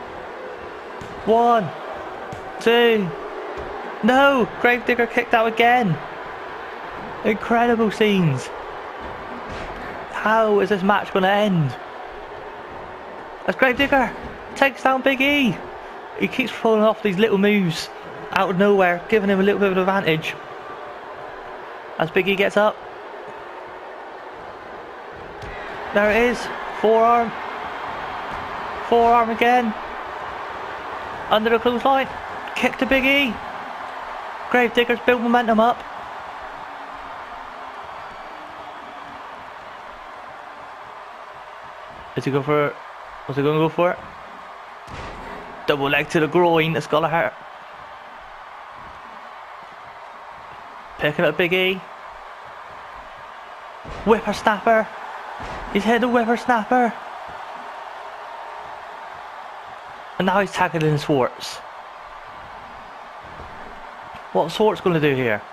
One. Two. No. Gravedigger kicked out again. Incredible scenes. How is this match going to end? As Gravedigger takes down Big E. He keeps pulling off these little moves out of nowhere, giving him a little bit of an advantage. As Big E gets up. There it is. Forearm. Forearm again. Under the clothesline. Kick to Big E. Gravedigger's built momentum up. Is he going for it? What's he going to go for it? Double leg to the groin. It's gotta hurt. Picking up Big E. Whippersnapper. He's hit the whippersnapper. And now he's tagging in Swartz. What's Swartz going to do here?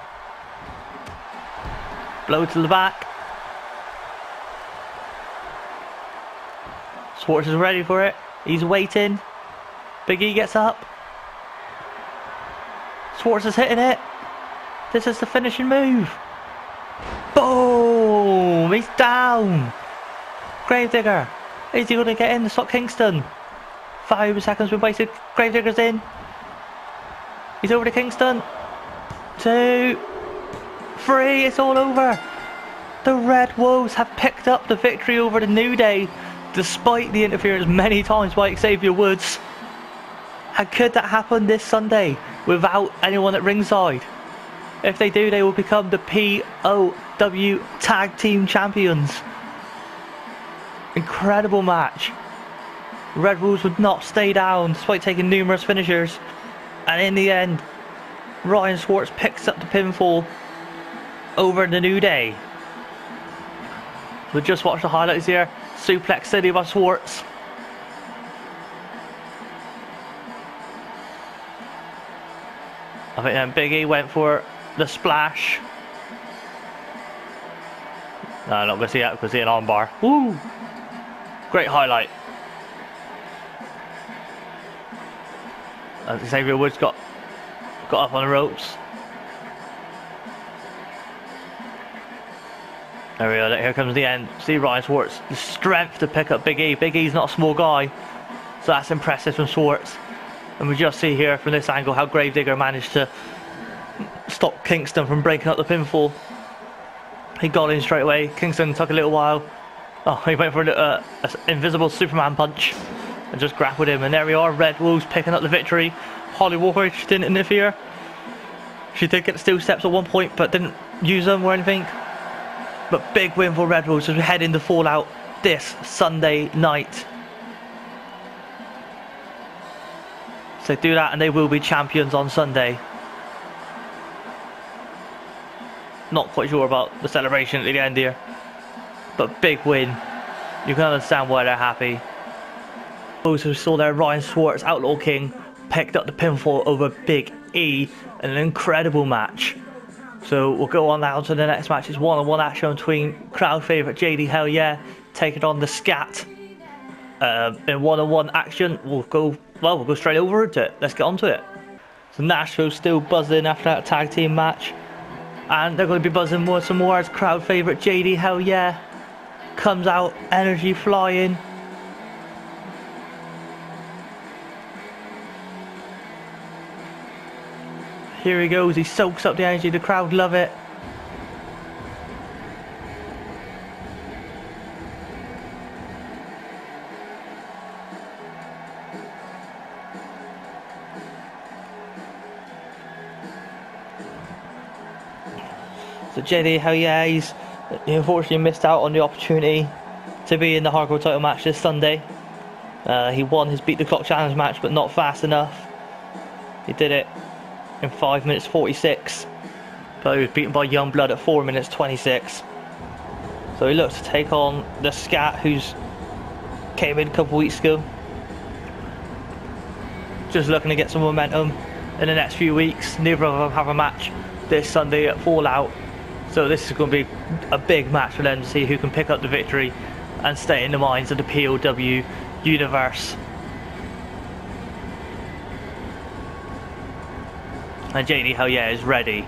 Blow to the back. Swartz is ready for it. He's waiting. Big E gets up. Swartz is hitting it. This is the finishing move. Boom! He's down. Gravedigger. Is he going to get in to stop Kingston? Five seconds been wasted. Gravedigger's in. He's over to Kingston. Two. Three. It's all over. The Red Wolves have picked up the victory over the New Day, despite the interference many times by Xavier Woods. And could that happen this Sunday without anyone at ringside? If they do, they will become the P O W Tag Team Champions. Incredible match. Red Wolves would not stay down despite taking numerous finishers. And in the end, Ryan Swartz picks up the pinfall over the New Day. We'll just watch the highlights here. Suplex City by Swartz. I think then Big E went for the splash. No, I'm not going to see that because it's an armbar. Woo! Great highlight. As Xavier Woods got got up on the ropes. There we go. Here comes the end. See Ryan Swartz, the strength to pick up Big E. Big E's not a small guy, so that's impressive from Swartz. And we just see here from this angle how Gravedigger managed to stop Kingston from breaking up the pinfall. He got in straight away. Kingston took a little while. Oh, he went for an uh, invisible Superman punch and just grappled him. And there we are, Red Wolves picking up the victory. Holly Walker, she didn't interfere. She did get the steel steps at one point, but didn't use them or anything. But big win for Red Wolves as we head into Fallout this Sunday night. So do that and they will be champions on Sunday. Not quite sure about the celebration at the end here, but big win. You can understand why they're happy. Also saw there Ryan Swartz, Outlaw King, picked up the pinfall over Big E in an incredible match. So we'll go on now to the next match. It's one-on-one action between crowd favourite J D Hell Yeah taking on the Scat. Uh, in one-on-one action, we'll go well. We'll go straight over to it. Let's get on to it. So Nashville's still buzzing after that tag team match. And they're going to be buzzing more some more as crowd favourite J D Hell Yeah comes out, energy flying. Here he goes, he soaks up the energy, the crowd love it. So J D Hell Yeah, he's he unfortunately missed out on the opportunity to be in the hardcore title match this Sunday. Uh, he won his Beat the Clock Challenge match, but not fast enough. He did it in five minutes forty-six, but he was beaten by Youngblood at four minutes twenty-six. So he looks to take on the Scat, who's came in a couple weeks ago. Just looking to get some momentum in the next few weeks. Neither of them have a match this Sunday at Fallout. So this is going to be a big match for them to see who can pick up the victory and stay in the minds of the P O W universe. And J D Hell Yeah is ready,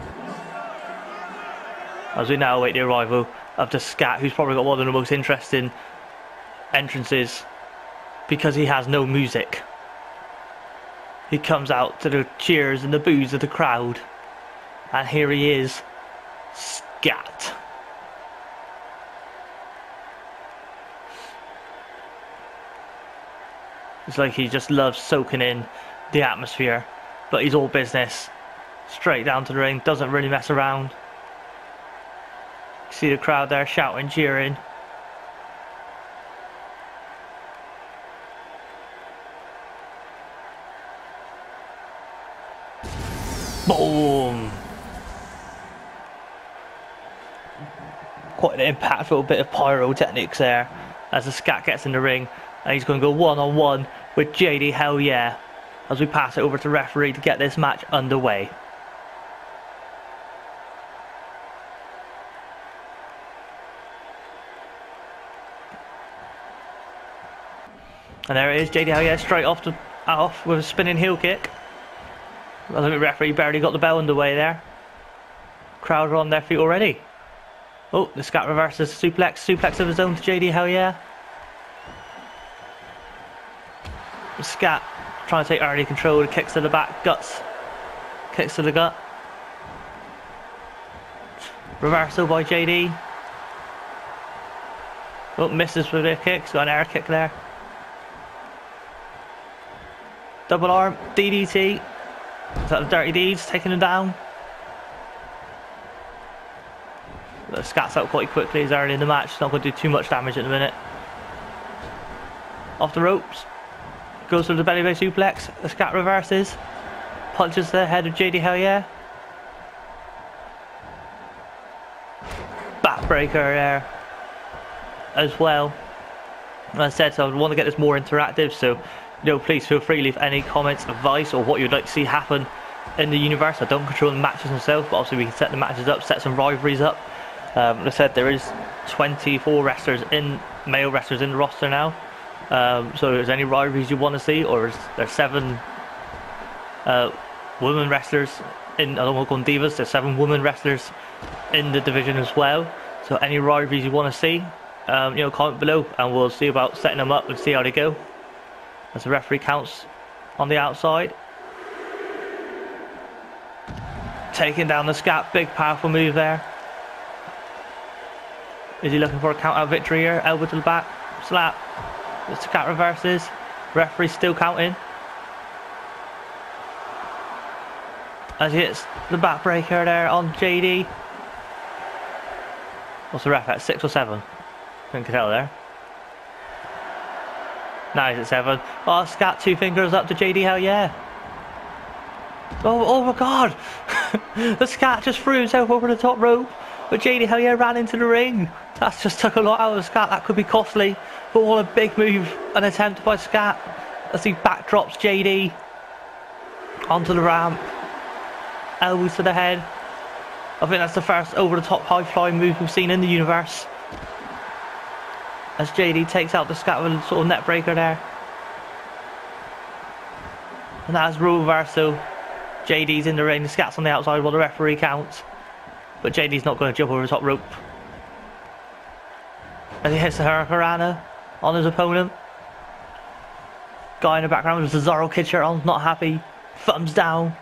as we now await the arrival of the Scat, who's probably got one of the most interesting entrances because he has no music. He comes out to the cheers and the boos of the crowd, and here he is, Scat. It's like he just loves soaking in the atmosphere, but he's all business. Straight down to the ring, doesn't really mess around. You see the crowd there shouting, cheering. Boom! Quite an impactful bit of pyrotechnics there as the Scat gets in the ring, and he's going to go one on one with J D Hell Yeah as we pass it over to referee to get this match underway. And there it is, J D Hell Yeah straight off the off with a spinning heel kick. I think the referee barely got the bell underway there. Crowd are on their feet already. Oh, the Scat reverses suplex, suplex of his own to J D Hell Yeah. The Scat trying to take early control, kicks to the back, guts, kicks to the gut. Reversal by J D. Oh, misses with a kick, got an air kick there. Double arm, D D T. Is that the Dirty Deeds taking him down? The Scat's out quite quickly, he's early in the match, it's not going to do too much damage at the minute. Off the ropes, goes for the belly base suplex, the Scat reverses, punches the head of J D Hell Yeah. Backbreaker there as well. As I said, so I want to get this more interactive, so you know, please feel free to leave any comments, advice, or what you'd like to see happen in the universe. I don't control the matches myself, but obviously we can set the matches up, set some rivalries up. Um, as I said, there is twenty-four wrestlers in, male wrestlers in the roster now. Um, so if there's any rivalries you want to see, or is there's seven uh, women wrestlers in, I don't want to call them divas, there's seven women wrestlers in the division as well. So any rivalries you want to see, um, you know, comment below, and we'll see about setting them up and see how they go. As the referee counts on the outside. Taking down the Scat, big powerful move there. Is he looking for a count out victory here? Elbow to the back, slap. The Scat reverses. Referee still counting. As he hits the backbreaker there on J D. What's the ref at? Six or seven? Couldn't tell there. Now he's at seven. Oh, Scat two fingers up to J D Hell Yeah. Oh, oh my god! The Scat just threw himself over the top rope, but J D Hell Yeah ran into the ring. That's just took a lot out of the Scat. That could be costly. But what a big move, an attempt by Scat as he backdrops J D onto the ramp. Elbows to the head. I think that's the first over the top high flying move we've seen in the universe. As J D takes out the Scat with a sort of net breaker there. And that's rule reversal. J D's in the ring, the Scat's on the outside while the referee counts. but J D's not going to jump over the top rope. And he hits the Hurricanrana on his opponent. Guy in the background with the Cesaro kid shirt on, not happy. Thumbs down.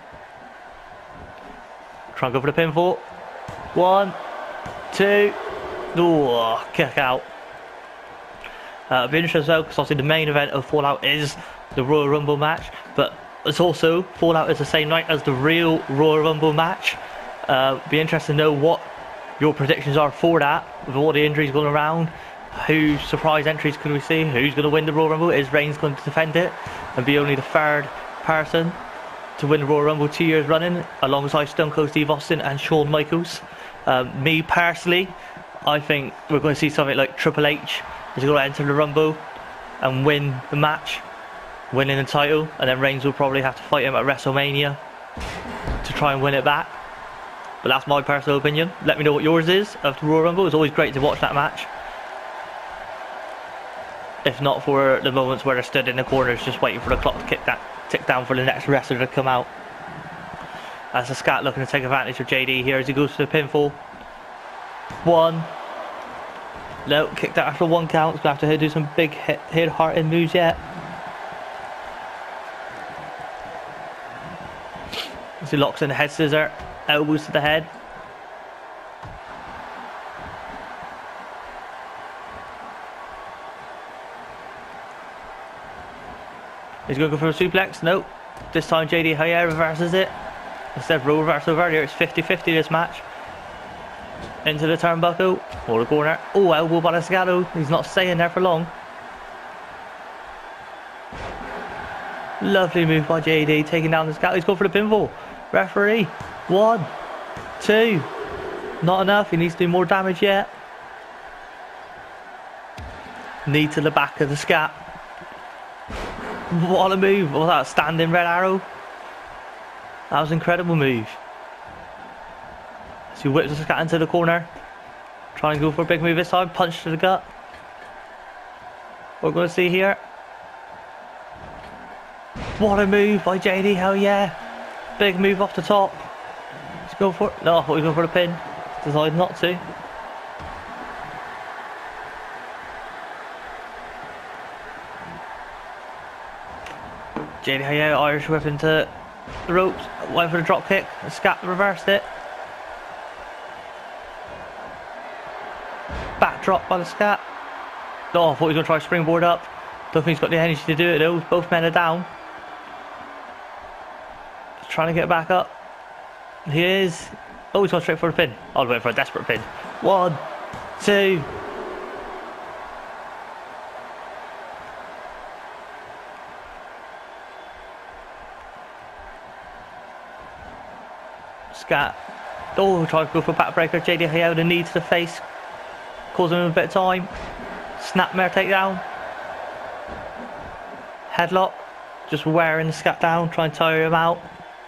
Try and go for the pinfall. One, two. Oh, kick out. Uh, it'll be interesting though, because obviously the main event of Fallout is the Royal Rumble match, but it's also Fallout is the same night as the real Royal Rumble match. Uh, be interesting to know what your predictions are for that, with all the injuries going around. Whose surprise entries could we see? Who's going to win the Royal Rumble? Is Reigns going to defend it and be only the third person to win the Royal Rumble two years running, alongside Stone Cold Steve Austin and Shawn Michaels? Um, me personally, I think we're going to see something like Triple H is going to enter the Rumble and win the match, winning the title, and then Reigns will probably have to fight him at WrestleMania to try and win it back. But that's my personal opinion. Let me know what yours is of the Royal Rumble. It's always great to watch that match. If not for the moments where they're stood in the corners just waiting for the clock to kick that, tick down for the next wrestler to come out. As the Scat looking to take advantage of J D here as he goes to the pinfall. One. No, kicked out after one count. He's going to have to do some big hit, hit hard moves yet. As he locks in the head scissor, elbows to the head. He's going to go for a suplex. Nope. This time J D Hayer reverses it. Instead of roll reverse over here, it's fifty fifty this match. Into the turnbuckle. Or the corner. Oh, elbow by the Scatto. He's not staying there for long. Lovely move by J D, taking down the Scatto. He's going for the pinfall. Referee. One. Two. Not enough. He needs to do more damage yet. Knee to the back of the Scat. What a move. What was that? Standing red arrow? That was an incredible move. So he whips the Scat into the corner. Try and go for a big move this time. Punch to the gut. What we're going to see here. What a move by J D. Hell yeah. Big move off the top. Let's go for it. No, I thought he was going for the pin. Decided not to. J D Hayer Irish whip into the ropes. Went for the drop kick. The Scat reversed it. Back drop by the Scat. Oh, I thought he was going to try to springboard up. Don't think he's got the energy to do it though. Both men are down. Just trying to get back up. He is. Oh, he's gone straight for the pin. I was waiting for a desperate pin. One, two. Scat. Oh, tries to go for a backbreaker. J D Hayer with a knee to the face. Causing him a bit of time. Snapmare takedown. Headlock. Just wearing the Scat down. Trying to tire him out.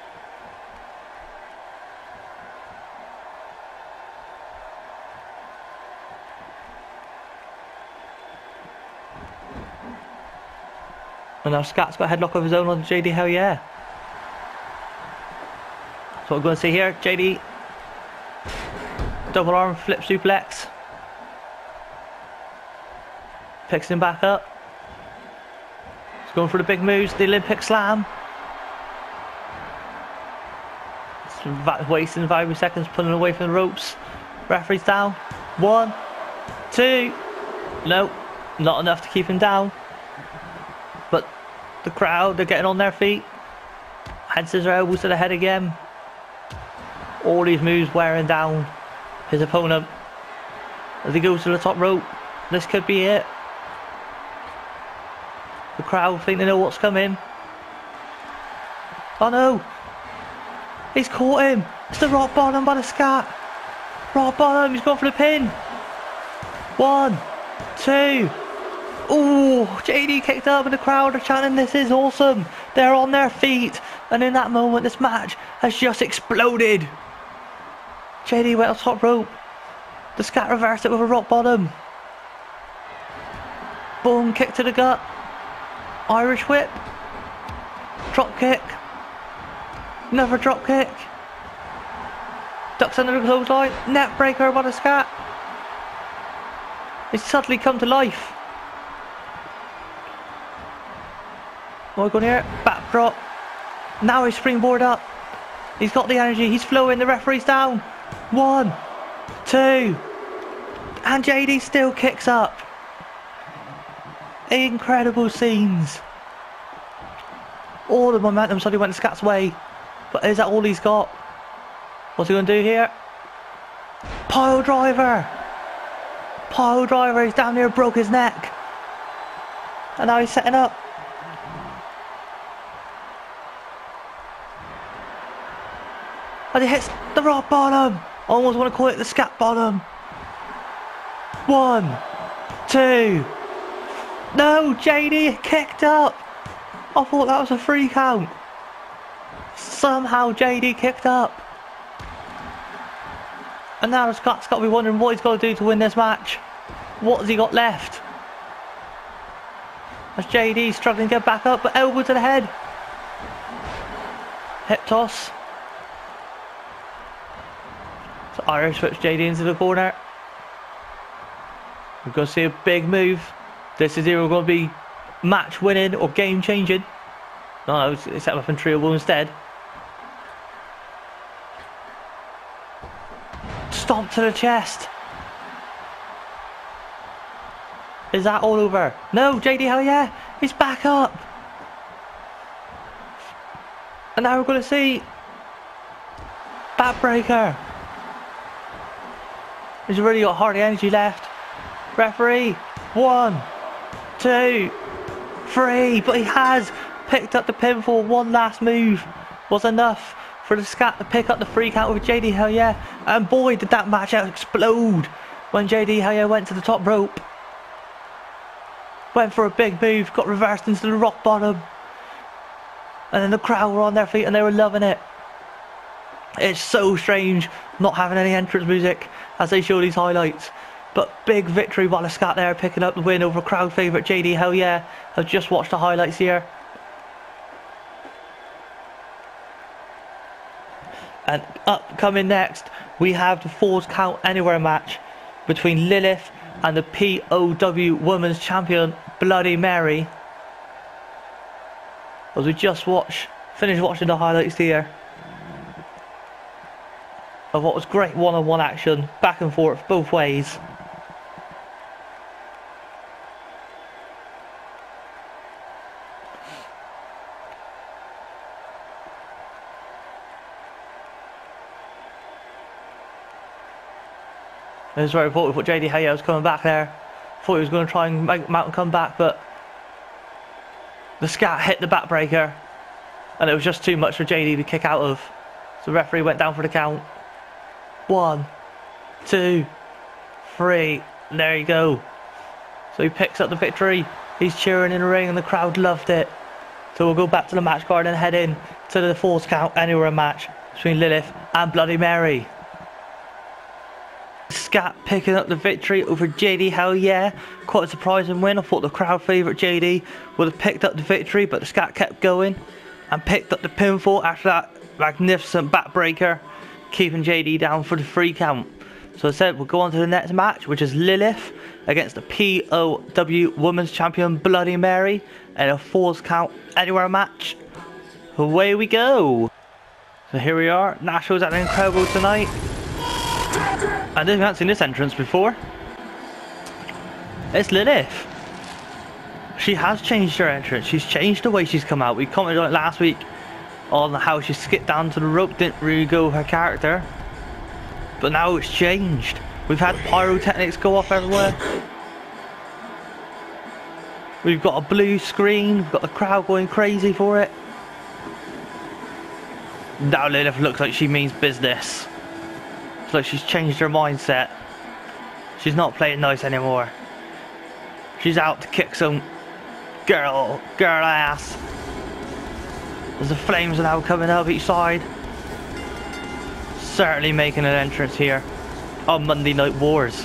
And now Scat's got a headlock of his own on J D Hayer. So we're going to see here. J D. Double arm flip suplex. Picks him back up. He's going for the big moves. The Olympic slam. It's wasting five seconds, pulling away from the ropes. Referee's down. One, two. No, not enough to keep him down. But the crowd, they're getting on their feet. Head scissor elbows to the head again. All these moves wearing down his opponent as he goes to the top rope. This could be it. The crowd think they know what's coming. Oh no! He's caught him! It's the rock bottom by the Scat! Rock bottom, he's gone for the pin! One, two. Oh, J D kicked up and the crowd are chanting, this is awesome! They're on their feet! And in that moment, this match has just exploded! J D went on top rope. The Scat reversed it with a rock bottom. Boom, kick to the gut. Irish whip. Drop kick. Another drop kick. Ducks under the clothesline. Net breaker by the Scat. It's suddenly come to life. What are we going here? Back drop. Now he's springboard up. He's got the energy. He's flowing. The referee's down. One, two. And J D still kicks up. Incredible scenes. All the momentum suddenly went Scat's way. But is that all he's got? What's he going to do here? Pile driver. Pile driver. He's down near broke his neck. And now he's setting up. And he hits the rock bottom. Almost want to call it the Scat bottom. One, two. No, J D kicked up. I thought that was a free count. Somehow J D kicked up. And now Scott's got to be wondering what he's got to do to win this match. What has he got left? As J D struggling to get back up, but elbow to the head. Hip toss. So Irish whips J D into the corner. We're going to see a big move. This is either going to be match winning or game changing. No, no, it's set up in treeable instead. Stomp to the chest. Is that all over? No, J D, hell yeah, he's back up. And now we're going to see backbreaker. He's really got hardly energy left. Referee, one, two, three, but he has picked up the pinfall. One last move was enough for the Scat to pick up the free count with J D Hell yeah. And boy, did that match out explode when J D Hell yeah went to the top rope. Went for a big move, got reversed into the rock bottom. And then the crowd were on their feet and they were loving it. It's so strange not having any entrance music as they show these highlights. But big victory by the Scat there, picking up the win over crowd favourite J D Hell yeah. I've just watched the highlights here. And up coming next, we have the Falls Count Anywhere match between Lilith and the P O W Women's Champion Bloody Mary. As we just watch, finished watching the highlights here of what was great one-on-one action, back and forth both ways. It was very important for J D Hell yeah was coming back there. Thought he was going to try and make Mountain come back, but the Scat hit the backbreaker and it was just too much for J D to kick out of. So the referee went down for the count. One, two, three, and there you go. So he picks up the victory. He's cheering in the ring and the crowd loved it. So we'll go back to the match card and head in to the Falls Count Anywhere match between Lilith and Bloody Mary. Scat picking up the victory over J D Hell yeah. Quite a surprising win. I thought the crowd favourite J D would have picked up the victory, but the Scat kept going and picked up the pinfall after that magnificent backbreaker, keeping J D down for the free count. So I said we'll go on to the next match, which is Lilith against the P O W Women's Champion Bloody Mary in a Falls Count Anywhere match. Away we go. So here we are. Nashville's acting incredible tonight. I didn't have seen this entrance before. It's Lilith. She has changed her entrance. She's changed the way she's come out. We commented on it last week on how she skipped down to the rope. Didn't really go with her character. But now it's changed. We've had pyrotechnics go off everywhere. We've got a blue screen. We've got the crowd going crazy for it. Now Lilith looks like she means business. Like she's changed her mindset. She's not playing nice anymore. She's out to kick some girl, girl ass. As the flames are now coming up each side. Certainly making an entrance here on Monday Night Wars.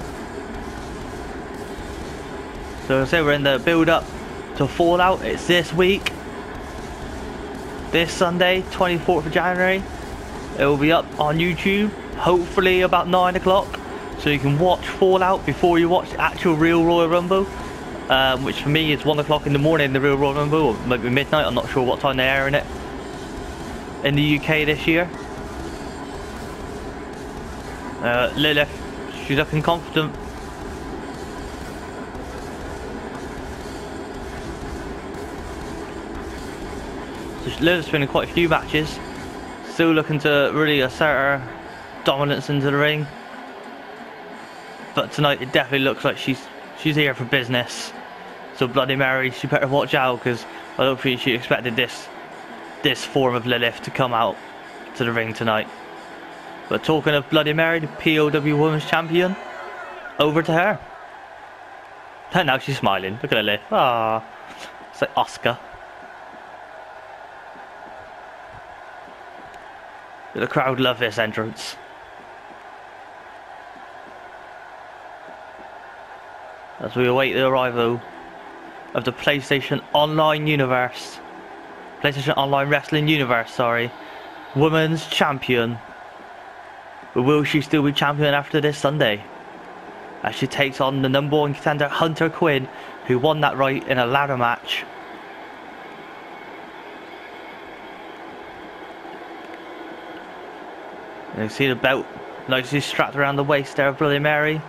So I say we're in the build up to Fallout. It's this week. This Sunday, twenty-fourth of January. It will be up on YouTube, hopefully about nine o'clock, so you can watch Fallout before you watch the actual real Royal Rumble, um, which for me is one o'clock in the morning, the real Royal Rumble, or maybe midnight. I'm not sure what time they're airing it in the U K this year. Uh, Lilith, she's looking confident. So Lilith's been in quite a few matches, still looking to really assert her dominance into the ring. But tonight it definitely looks like she's she's here for business. So Bloody Mary, she better watch out, because I don't think she expected this this form of Lilith to come out to the ring tonight. But talking of Bloody Mary, the P O W Women's Champion, over to her. And now she's smiling. Look at her lip. Ah, it's like Oscar. The crowd love this entrance. As we await the arrival of the PlayStation Online Universe, PlayStation Online Wrestling Universe, sorry, Women's Champion. But will she still be champion after this Sunday, as she takes on the number one contender Hunter Quinn, who won that right in a ladder match? You can see the belt nicely strapped around the waist there of Bloody Mary.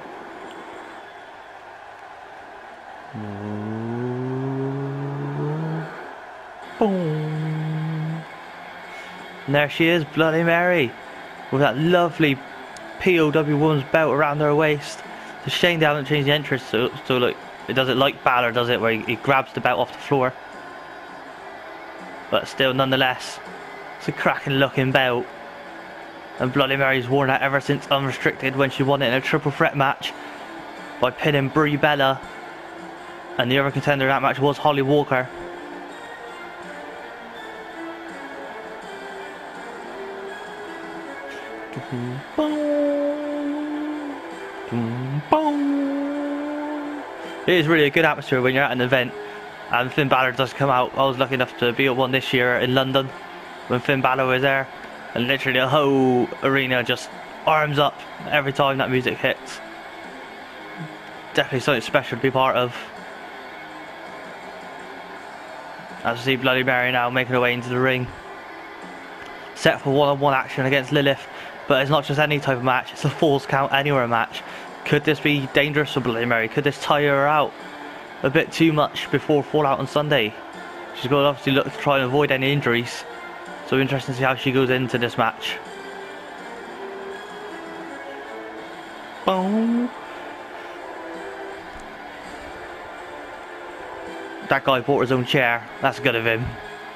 Boom. And there she is, Bloody Mary, with that lovely P O W woman's belt around her waist. It's a shame they haven't changed the entrance, so, so like, it does it like Balor does it, where he, he grabs the belt off the floor. But still, nonetheless, it's a cracking looking belt. And Bloody Mary's worn that ever since Unrestricted, when she won it in a triple threat match by pinning Brie Bella. And the other contender in that match was Holly Walker. It is really a good atmosphere when you're at an event and Finn Balor does come out. I was lucky enough to be at one this year in London when Finn Balor was there, and literally the whole arena just arms up every time that music hits. Definitely something special to be part of. As we see Bloody Mary now making her way into the ring, set for one-on-one action against Lilith. But it's not just any type of match, it's a Falls Count Anywhere match. Could this be dangerous for Bloody Mary? Could this tire her out a bit too much before Fallout on Sunday? She's going to obviously look to try and avoid any injuries, so interesting to see how she goes into this match. Boom. That guy bought his own chair, that's good of him.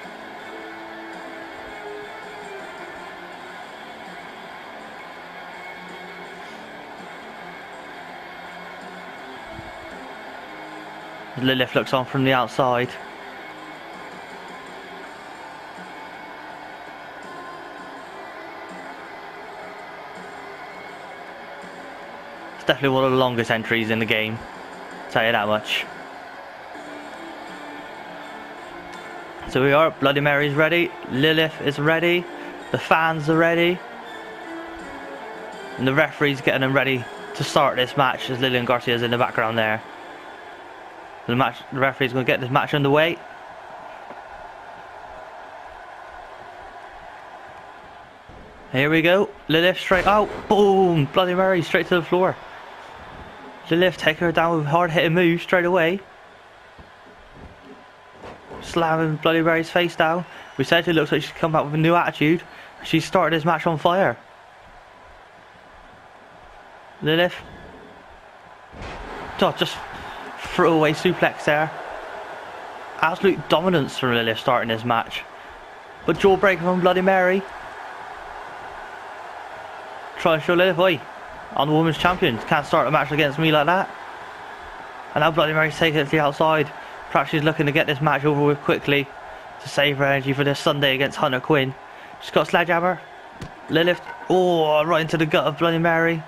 Lilith looks on from the outside. It's definitely one of the longest entries in the game, I'll tell you that much. So we are, Bloody Mary's ready, Lilith is ready, the fans are ready, and the referee's getting them ready to start this match as Lillian Garcia's in the background there. The match, the referee's going to get this match underway. Here we go. Lilith straight out. Boom! Bloody Mary straight to the floor. Lilith taking her down with hard hitting moves straight away. Slamming Bloody Mary's face down. We said it looks like she's come back with a new attitude. She started this match on fire. Lilith. Oh, just throwaway suplex there. Absolute dominance from Lilith starting this match. But jawbreaker from Bloody Mary. Try and show Lilith, oi, I'm the women's champion. Can't start a match against me like that. And now Bloody Mary's taking it to the outside. Perhaps she's looking to get this match over with quickly to save her energy for this Sunday against Hunter Quinn. She's got a sledgehammer. Lilith, oh, right into the gut of Bloody Mary.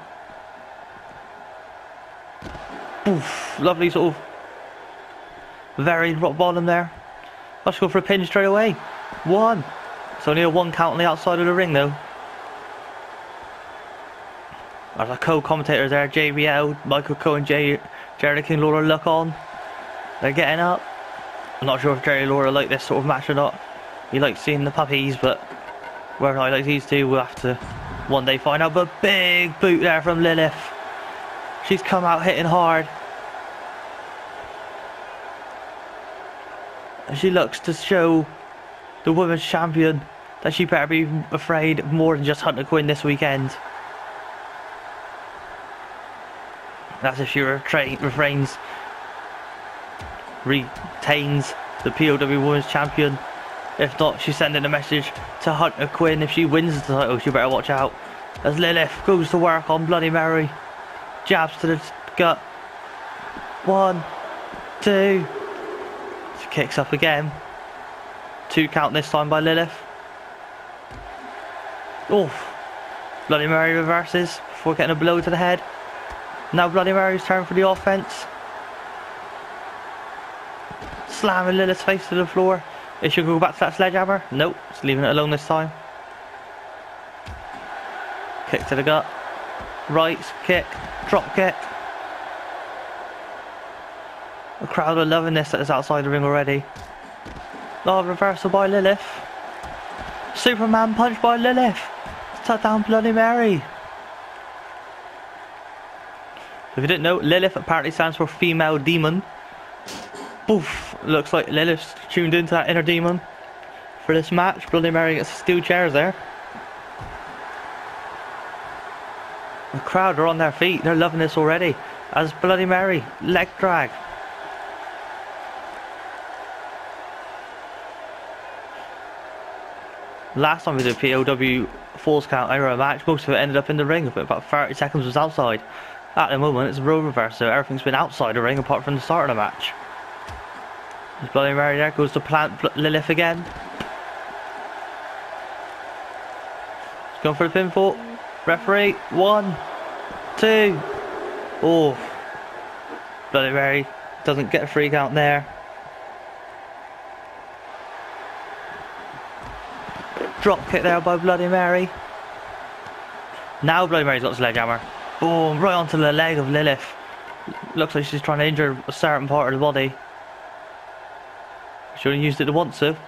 Oof, lovely sort of very rock bottom there. Let's go for a pin straight away. One. It's only a one count on the outside of the ring though. There's our co-commentators there, J B L, Michael Cohen, J Jerry King Lawler look on. They're getting up. I'm not sure if Jerry Lawler like this sort of match or not. He likes seeing the puppies, but whether I like these two, we'll have to one day find out. But big boot there from Lilith. She's come out hitting hard. And she looks to show the women's champion that she better be afraid of more than just Hunter Quinn this weekend. That's if she refrain, refrains, retains the P O W Women's Champion. If not, she's sending a message to Hunter Quinn. If she wins the title, she better watch out. As Lilith goes to work on Bloody Mary. Jabs to the gut. One, two. She kicks up again. Two count this time by Lilith. Oh, Bloody Mary reverses before getting a blow to the head. Now Bloody Mary's turn for the offense. Slamming Lilith's face to the floor. Is she go back to that sledgehammer? Nope, it's leaving it alone this time. Kick to the gut. Right, kick, drop kick. The crowd are loving this that is outside the ring already. Oh, reversal by Lilith. Superman punch by Lilith. Touch down Bloody Mary. If you didn't know, Lilith apparently stands for female demon. Boof! Looks like Lilith's tuned into that inner demon for this match. Bloody Mary gets steel chairs there. The crowd are on their feet. They're loving this already. As Bloody Mary, leg drag. Last time we did a P O W Falls Count era match, most of it ended up in the ring, but about thirty seconds was outside. At the moment, it's a role reverse, so everything's been outside the ring apart from the start of the match. As Bloody Mary there goes to plant Lilith again. She's going for the pinfall. Referee, one, two. Oh, Bloody Mary doesn't get a free count there. Drop kick there by Bloody Mary. Now Bloody Mary's got the sledgehammer. Boom, right onto the leg of Lilith. Looks like she's trying to injure a certain part of the body. She only used it once though.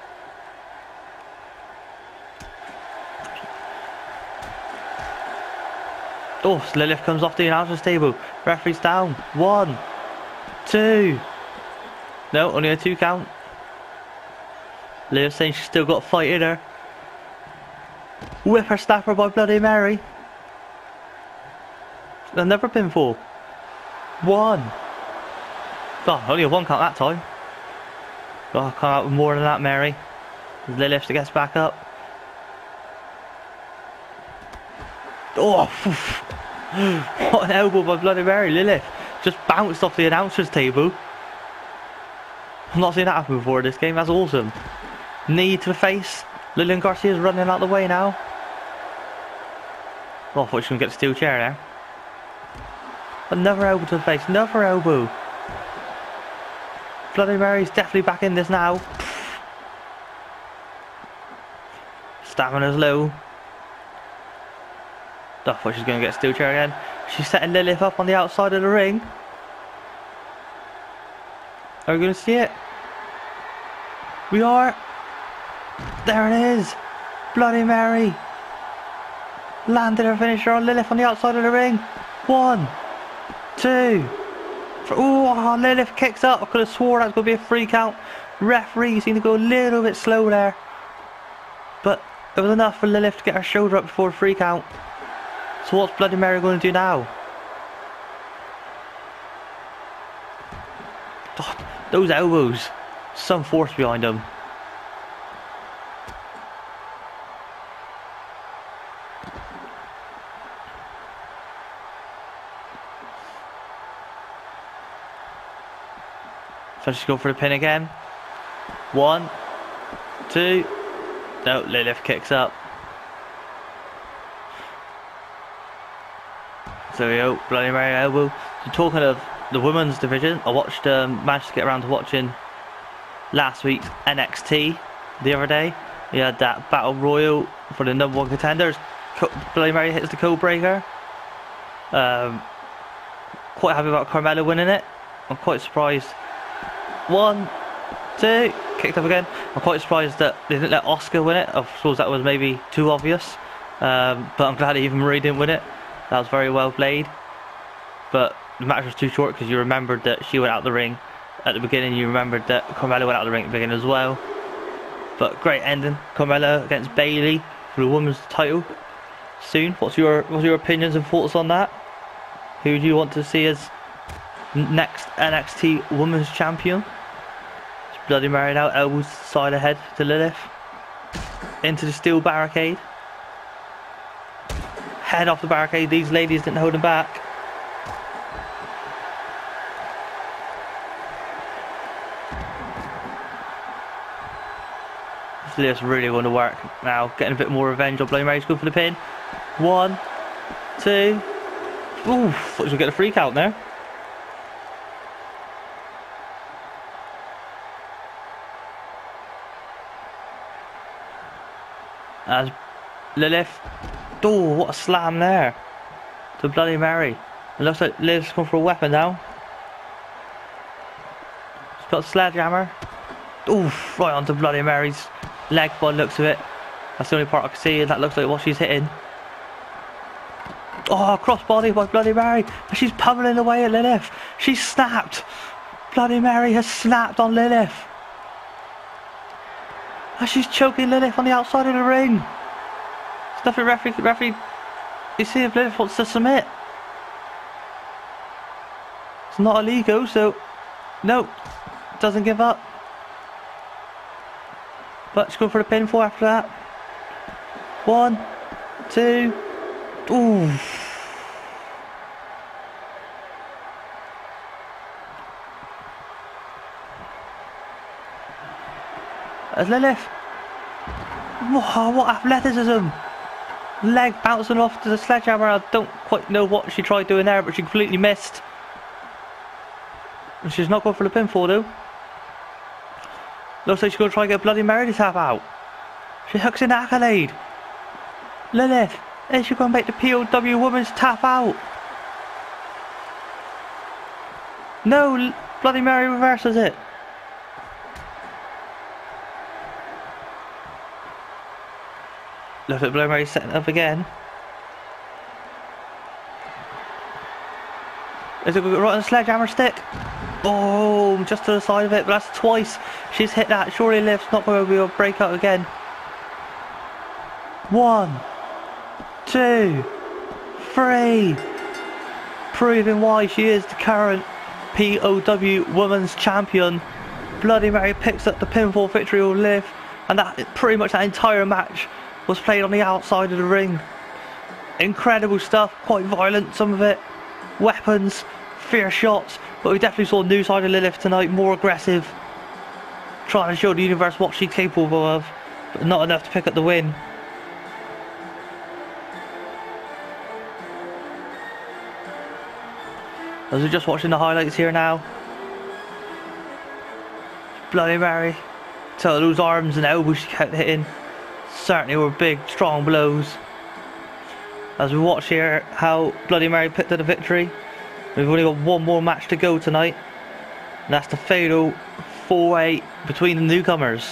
Oh, so Lilith comes off the announcer's table. Referee's down. One, two. No, only a two count. Lilith saying she's still got a fight in her. Whippersnapper by Bloody Mary. Another pinfall. One. Oh, only a one count that time. Oh, come out with more than that, Mary. Lilith gets back up. Oh, what an elbow by Bloody Mary. Lilith just bounced off the announcer's table. I've not seen that happen before in this game. That's awesome. Knee to the face. Lillian Garcia's running out the way now. Oh, I thought she was going to get the steel chair there. Another elbow to the face. Another elbow. Bloody Mary's definitely back in this now. Stamina's low. I thought she was going to get a steel chair again. She's setting Lilith up on the outside of the ring. Are we going to see it? We are. There it is. Bloody Mary landed her finisher on Lilith on the outside of the ring. One, two. Oh, Lilith kicks up. I could have swore that was going to be a free count. Referee seemed to go a little bit slow there, but it was enough for Lilith to get her shoulder up before a free count. So what's Bloody Mary going to do now? Oh, those elbows, some force behind them. So she's going for the pin again. One, two. No, Lilith kicks up. So we go, Bloody Mary elbow. So talking of the women's division, I watched, um, managed to get around to watching last week's N X T the other day. We had that battle royal for the number one contenders. Co Bloody Mary hits the code breaker. Um, quite happy about Carmella winning it. I'm quite surprised. One, two, kicked up again. I'm quite surprised that they didn't let Asuka win it. I suppose that was maybe too obvious. Um, but I'm glad Eva Marie didn't win it. That was very well played. But the match was too short because you remembered that she went out the ring at the beginning. You remembered that Carmella went out the ring at the beginning as well. But great ending. Carmella against Bayley for the women's title soon. What's your what's your opinions and thoughts on that? Who do you want to see as next N X T Women's Champion? It's Bloody Mary now, elbows side ahead to Lilith. Into the steel barricade. Head off the barricade. These ladies didn't hold him back. Lilith's really going to work now, getting a bit more revenge on Bloody Mary's going for the pin. One, two. Ooh, thought she would get a freak out there. As Lilith, oh, what a slam there to Bloody Mary. It looks like Lilith's going for a weapon now. She's got a sledgehammer. Oof, right onto Bloody Mary's leg by the looks of it. That's the only part I can see, and that looks like what she's hitting. Oh, crossbody by Bloody Mary. And she's pummeling away at Lilith. She's snapped. Bloody Mary has snapped on Lilith. And she's choking Lilith on the outside of the ring. There's nothing referee, referee. You see if Lilith wants to submit. It's not illegal, so no, doesn't give up. But she's going for the pinfall after that. One, two, ooh. As Lilith. Whoa, what athleticism. Leg bouncing off to the sledgehammer. I don't quite know what she tried doing there, but she completely missed. And she's not going for the pinfall though. Looks like she's going to try and get Bloody Mary to tap out. She hooks in Accolade. Lilith, is she going to make the P O W Women's tap out? No, Bloody Mary reverses it. Look at Bloody Mary setting up again. Is it going to go right on the sledgehammer stick? Boom, just to the side of it, but that's twice she's hit that. Surely Liv's not going to be able to break out again. One, two, three. Proving why she is the current P O W Women's Champion. Bloody Mary picks up the pinfall victory over Liv, and that pretty much that entire match was played on the outside of the ring. Incredible stuff, quite violent some of it. Weapons, fierce shots. But we definitely saw a new side of Lilith tonight, more aggressive. Trying to show the universe what she's capable of, but not enough to pick up the win. As we're just watching the highlights here now. Bloody Mary. So those arms and elbows she kept hitting certainly were big, strong blows. As we watch here how Bloody Mary picked up the victory. We've only got one more match to go tonight, and that's the fatal four-way between the newcomers.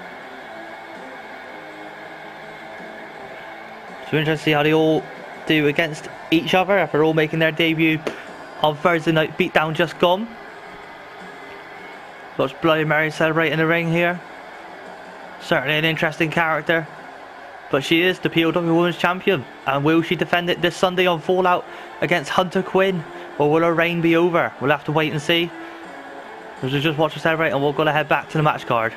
So we're interested to see how they all do against each other after all making their debut on Thursday night Beatdown just gone. Watch Bloody Mary celebrating the ring here. Certainly an interesting character, but she is the P O W Women's Champion, and will she defend it this Sunday on Fallout against Hunter Quinn? Or will her reign be over? We'll have to wait and see. We'll just watch her celebrate, and we're going to head back to the match card.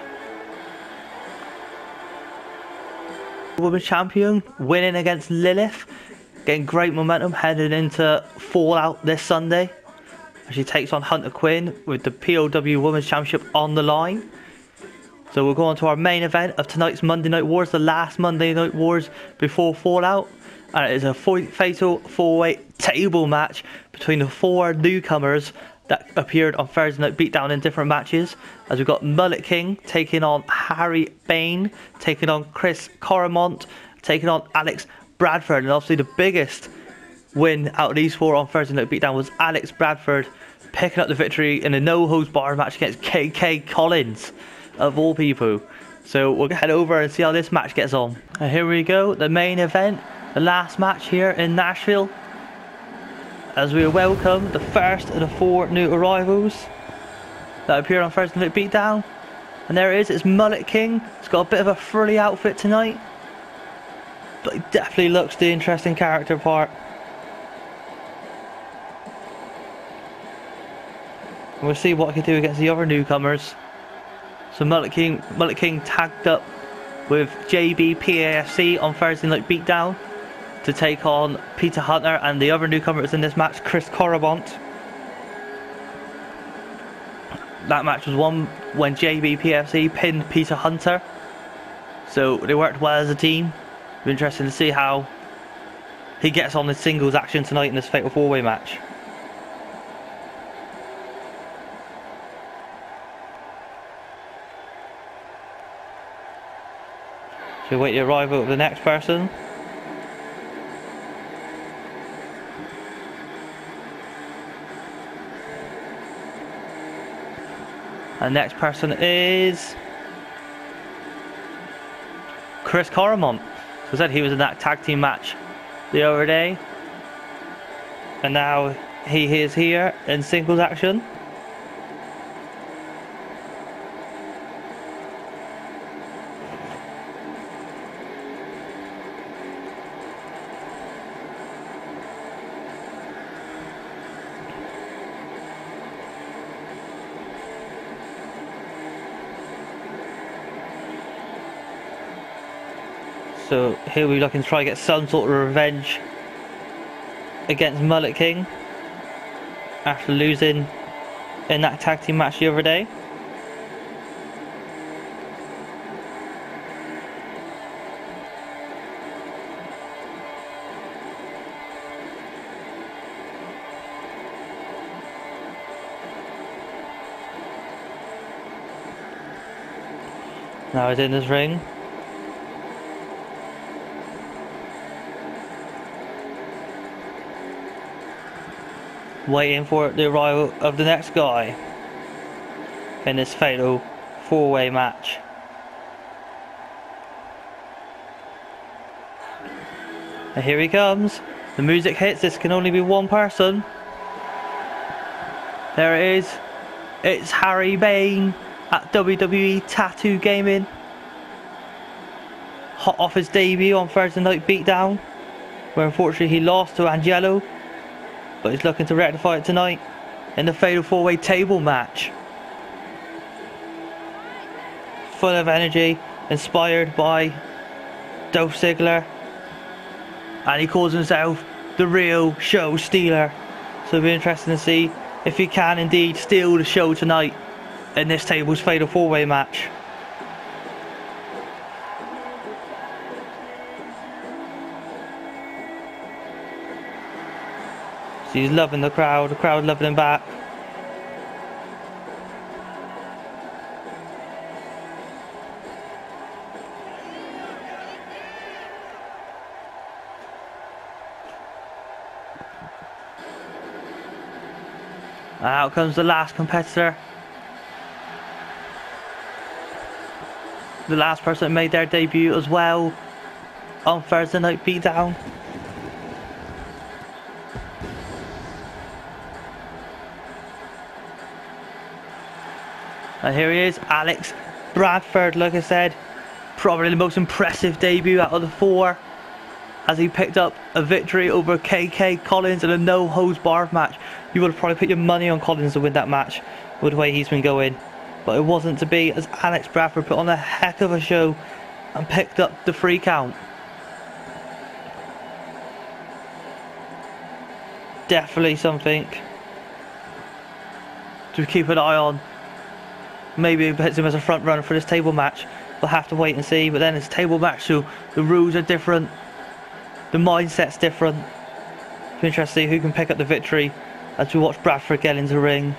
Women's Champion winning against Lilith. Getting great momentum headed into Fallout this Sunday. She takes on Hunter Quinn with the P O W Women's Championship on the line. So we'll go on to our main event of tonight's Monday Night Wars. The last Monday Night Wars before Fallout. And it is a fatal four-way table match between the four newcomers that appeared on Thursday Night Beatdown in different matches. As we've got Mullet King taking on Harry Bain, taking on Chris Coromont, taking on Alex Bradford, and obviously the biggest win out of these four on Thursday Night Beatdown was Alex Bradford picking up the victory in a no-holds-barred match against K K Collins, of all people. So we'll head over and see how this match gets on. And here we go, the main event, the last match here in Nashville, as we welcome the first of the four new arrivals that appear on Thursday Night Beatdown. And there it is, it's Mullet King. It's got a bit of a frilly outfit tonight, but he definitely looks the interesting character part. And we'll see what he can do against the other newcomers. So Mullet King, Mullet King tagged up with J B P A F C on Thursday Night Beatdown to take on Peter Hunter, and the other newcomers in this match, Chris Corabont. That match was won when J B P A F C pinned Peter Hunter, so they worked well as a team. It'll be interesting to see how he gets on the singles action tonight in this Fatal four way match. So wait the arrival of the next person. And the next person is Chris Coromont. So I said he was in that tag team match the other day, and now he is here in singles action. So here we're looking to try to get some sort of revenge against Mullet King after losing in that tag team match the other day. Now he's in this ring. Waiting for the arrival of the next guy in this fatal four way match. And here he comes. The music hits. This can only be one person. There it is. It's Harry Bain at W W E Tattoo Gaming. Hot off his debut on Thursday Night Beatdown, where unfortunately he lost to Angelo. But he's looking to rectify it tonight in the Fatal four way table match. Full of energy, inspired by Dolph Ziggler. And he calls himself the real show stealer. So it'll be interesting to see if he can indeed steal the show tonight in this table's Fatal four way match. He's loving the crowd, the crowd loving him back. And out comes the last competitor. The last person that made their debut as well on Thursday Night Beatdown. And here he is, Alex Bradford, like I said, probably the most impressive debut out of the four, as he picked up a victory over K K Collins in a no-holds-barred match. You would have probably put your money on Collins to win that match with the way he's been going, but it wasn't to be, as Alex Bradford put on a heck of a show and picked up the free count. Definitely something to keep an eye on. Maybe it puts him as a front runner for this table match. We'll have to wait and see. But then it's a table match, so the rules are different, the mindset's different. It'll be interesting to see who can pick up the victory as we watch Bradford get into the ring.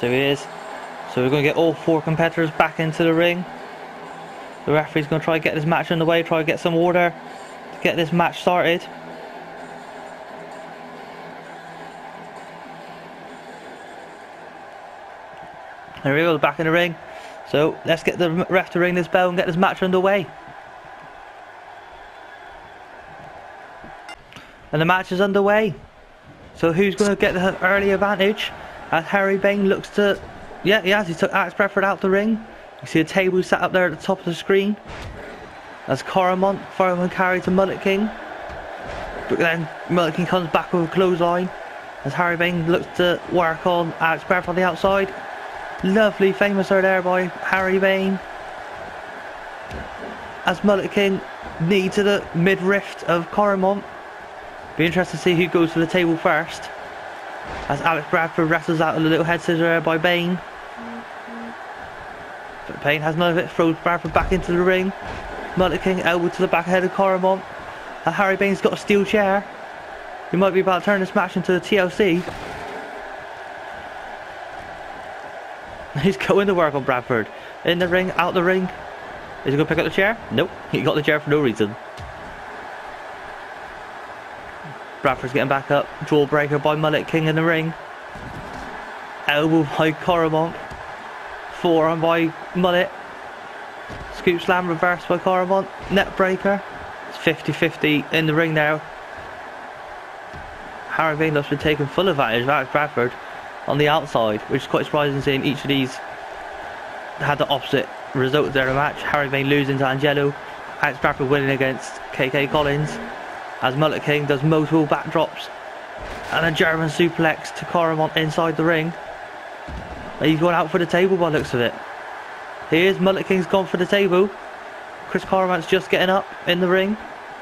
So he is. So we're going to get all four competitors back into the ring. The referee's going to try to get this match underway, try to get some order to get this match started. There we go, back in the ring. So let's get the ref to ring this bell and get this match underway. And the match is underway. So who's going to get the early advantage? As Harry Bain looks to... Yeah, he has. He took Alex Bradford out the ring. You see a table sat up there at the top of the screen. As Coramont, fireman carry to Mullet King. But then Mullet King comes back with a clothesline. As Harry Bain looks to work on Alex Bradford on the outside. Lovely famous there by Harry Bain. As Mullet King knee to the mid-rift of Coramont. Be interested to see who goes to the table first. As Alex Bradford wrestles out a little head scissor there by Bain. But Bain has none of it, throws Bradford back into the ring. Mullet King elbow to the back head of Coramont. And Harry Bain's got a steel chair. He might be about to turn this match into a T L C. He's going to work on Bradford. In the ring, out the ring. Is he going to pick up the chair? Nope, he got the chair for no reason. Bradford's getting back up. Jawbreaker by Mullet King in the ring. Elbow by Coramont. Forearm by Mullet. Scoop slam reversed by Coramont. Net breaker. It's fifty fifty in the ring now. Harry Bain has been taking full advantage of Alex Bradford on the outside, which is quite surprising seeing each of these had the opposite result there in the match. Harry Bain losing to Angelo. Alex Bradford winning against K K Collins. As Mullet King does multiple backdrops. And a German suplex to Coramont inside the ring. He's going out for the table by the looks of it. He is. Mullet King's gone for the table. Chris Coramont's just getting up in the ring.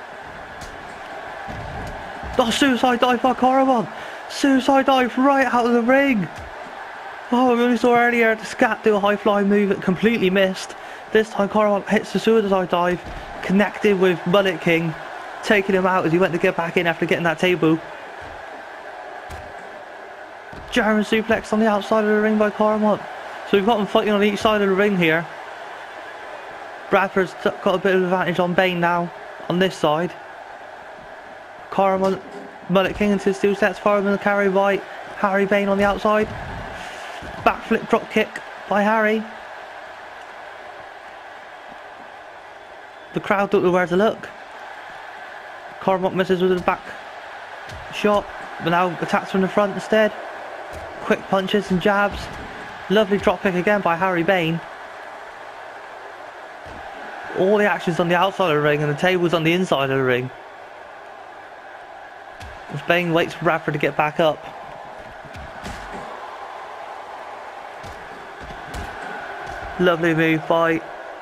Oh, suicide dive by Coramont. Suicide dive right out of the ring. Oh, we only saw earlier the Scat do a high flying move that completely missed. This time Coramont hits the suicide dive. Connected with Mullet King. Taking him out as he went to get back in after getting that table. German suplex on the outside of the ring by Coramont. So we've got them fighting on each side of the ring here. Bradford's got a bit of advantage on Bain now on this side. Coramont, Mullet King into the steel sets, fireman carry by Harry Bain on the outside. Backflip drop kick by Harry. The crowd don't know where to look. Coramont misses with a back shot, but now attacks from the front instead. Quick punches and jabs. Lovely drop kick again by Harry Bain. All the action's on the outside of the ring and the table's on the inside of the ring. As Bain waits for Bradford to get back up. Lovely move by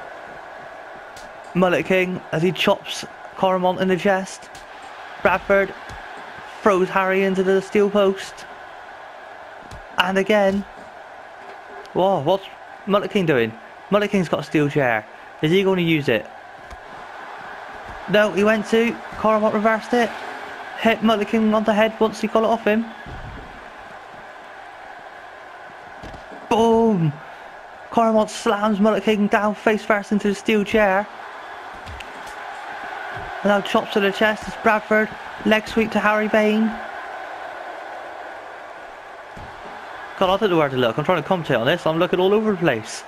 Mullet King as he chops Coramont in the chest. Bradford throws Harry into the steel post. And again. Whoa, what's Mullet King doing? Mullet King's got a steel chair. Is he going to use it? No, he went to. Coramont reversed it. Hit Mullet King on the head once he got it off him. Boom! Coramont slams Mullet King down face first into the steel chair. And now chops to the chest as Bradford. Leg sweep to Harry Bain. God, I don't know where to look. I'm trying to commentate on this. I'm looking all over the place.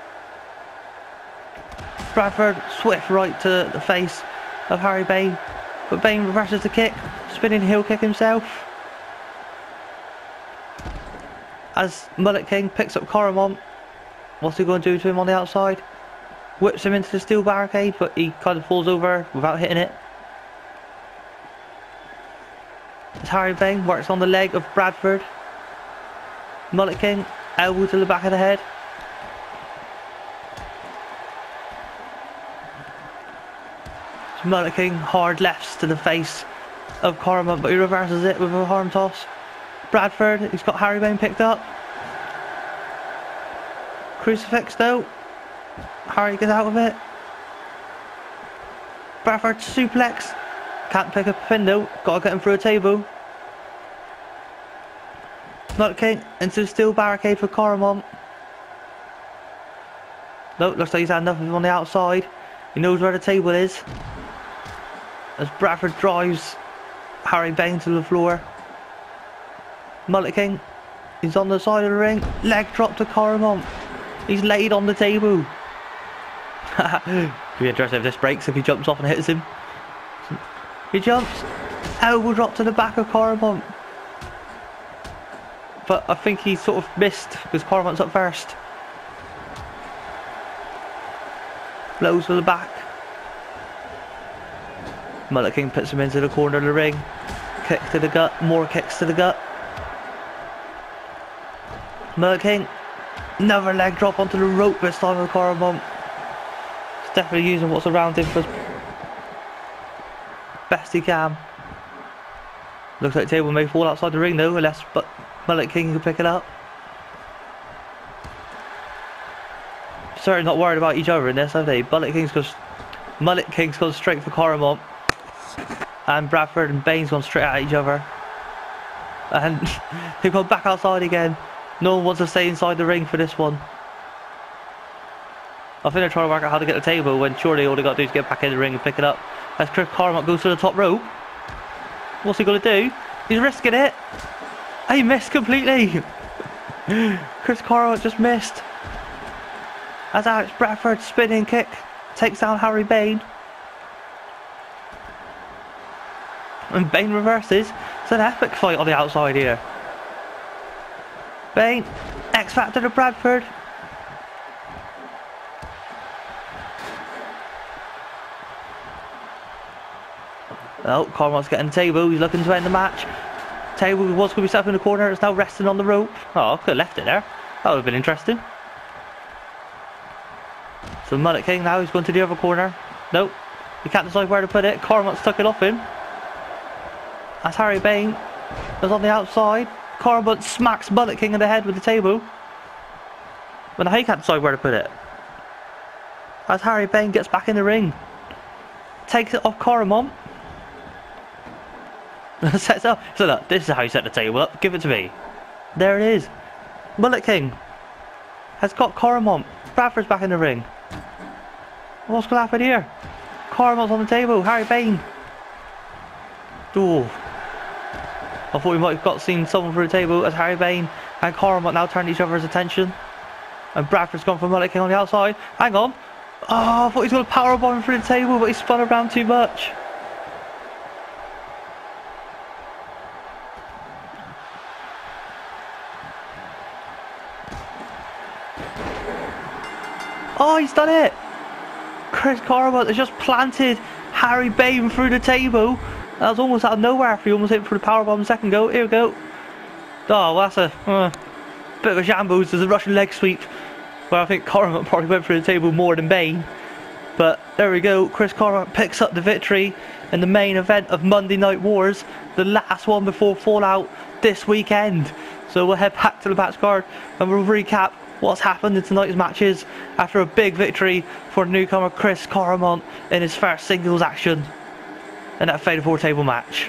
Bradford swift right to the face of Harry Bain. But Bain reverses the kick. Spinning heel kick himself. As Mullet King picks up Coramont. What's he going to do to him on the outside? Whips him into the steel barricade, but he kind of falls over without hitting it. As Harry Bain works on the leg of Bradford. Mullet King, elbow to the back of the head. So Mullet King, hard lefts to the face of Coramont, but he reverses it with a arm toss. Bradford, he's got Harry Bain picked up. Crucifix though. Harry gets out of it. Bradford suplex. Can't pick up a pin though. Gotta get him through a table. Mullet King into the steel barricade for Coromont. Nope, looks like he's had enough of him on the outside. He knows where the table is. As Bradford drives Harry Bain to the floor. Mullet King, he's on the side of the ring. Leg drop to Coromont. He's laid on the table. Could be interesting if this breaks, if he jumps off and hits him. He jumps. Elbow drop to the back of Coromont. But I think he sort of missed because Coromont's up first. Blows to the back. Mullet King puts him into the corner of the ring. Kick to the gut. More kicks to the gut. Mullet King. Another leg drop onto the rope this time with Coromont. He's definitely using what's around him for best he can. Looks like the table may fall outside the ring though, unless but Mullet King can pick it up. Certainly not worried about each other in this, have they? Mullet King's goes, Mullet King's gone straight for Coromont, and Bradford and Bain's gone straight at each other, and they've gone back outside again. No one wants to stay inside the ring for this one. I think they're trying to work out how to get the table when surely all they got to do is get back in the ring and pick it up. As Chris Coromont goes to the top rope. What's he going to do? He's risking it. He missed completely. Chris Coromont just missed. As Alex Bradford spinning kick takes down Harry Bain. And Bain reverses. It's an epic fight on the outside here. Bain, X Factor to Bradford. Oh, Coromont's getting the table. He's looking to end the match. Table was going to be set up in the corner. It's now resting on the rope. Oh, I could have left it there. That would have been interesting. So Mullet King now, he's going to the other corner. Nope. He can't decide where to put it. Coromont's stuck it off him. As Harry Bain is on the outside. Coromont smacks Mullet King in the head with the table. But now he can't decide where to put it. As Harry Bain gets back in the ring. Takes it off Coromont. Sets up. So look, this is how you set the table up. Give it to me. There it is. Mullet King has got Coromont. Bradford's back in the ring. What's going to happen here? Coromont's on the table. Harry Bain. Oh. I thought we might have got seen someone through the table as Harry Bain and Coromont now turn each other's attention. And Bradford's gone for Mullet King on the outside. Hang on. Oh, I thought he was going to powerbomb him through the table, but he spun around too much. Oh, he's done it! Chris Coromont has just planted Harry Bain through the table. That was almost out of nowhere after he almost hit for the powerbomb a second ago. Here we go. Oh, well, that's a uh, bit of a shambles. There's a Russian leg sweep where I think Coromont probably went through the table more than Bain. But there we go. Chris Coromont picks up the victory in the main event of Monday Night Wars. The last one before Fallout this weekend. So we'll head back to the match card and we'll recap what's happened in tonight's matches after a big victory for newcomer Chris Coromont in his first singles action in that Fatal four table match.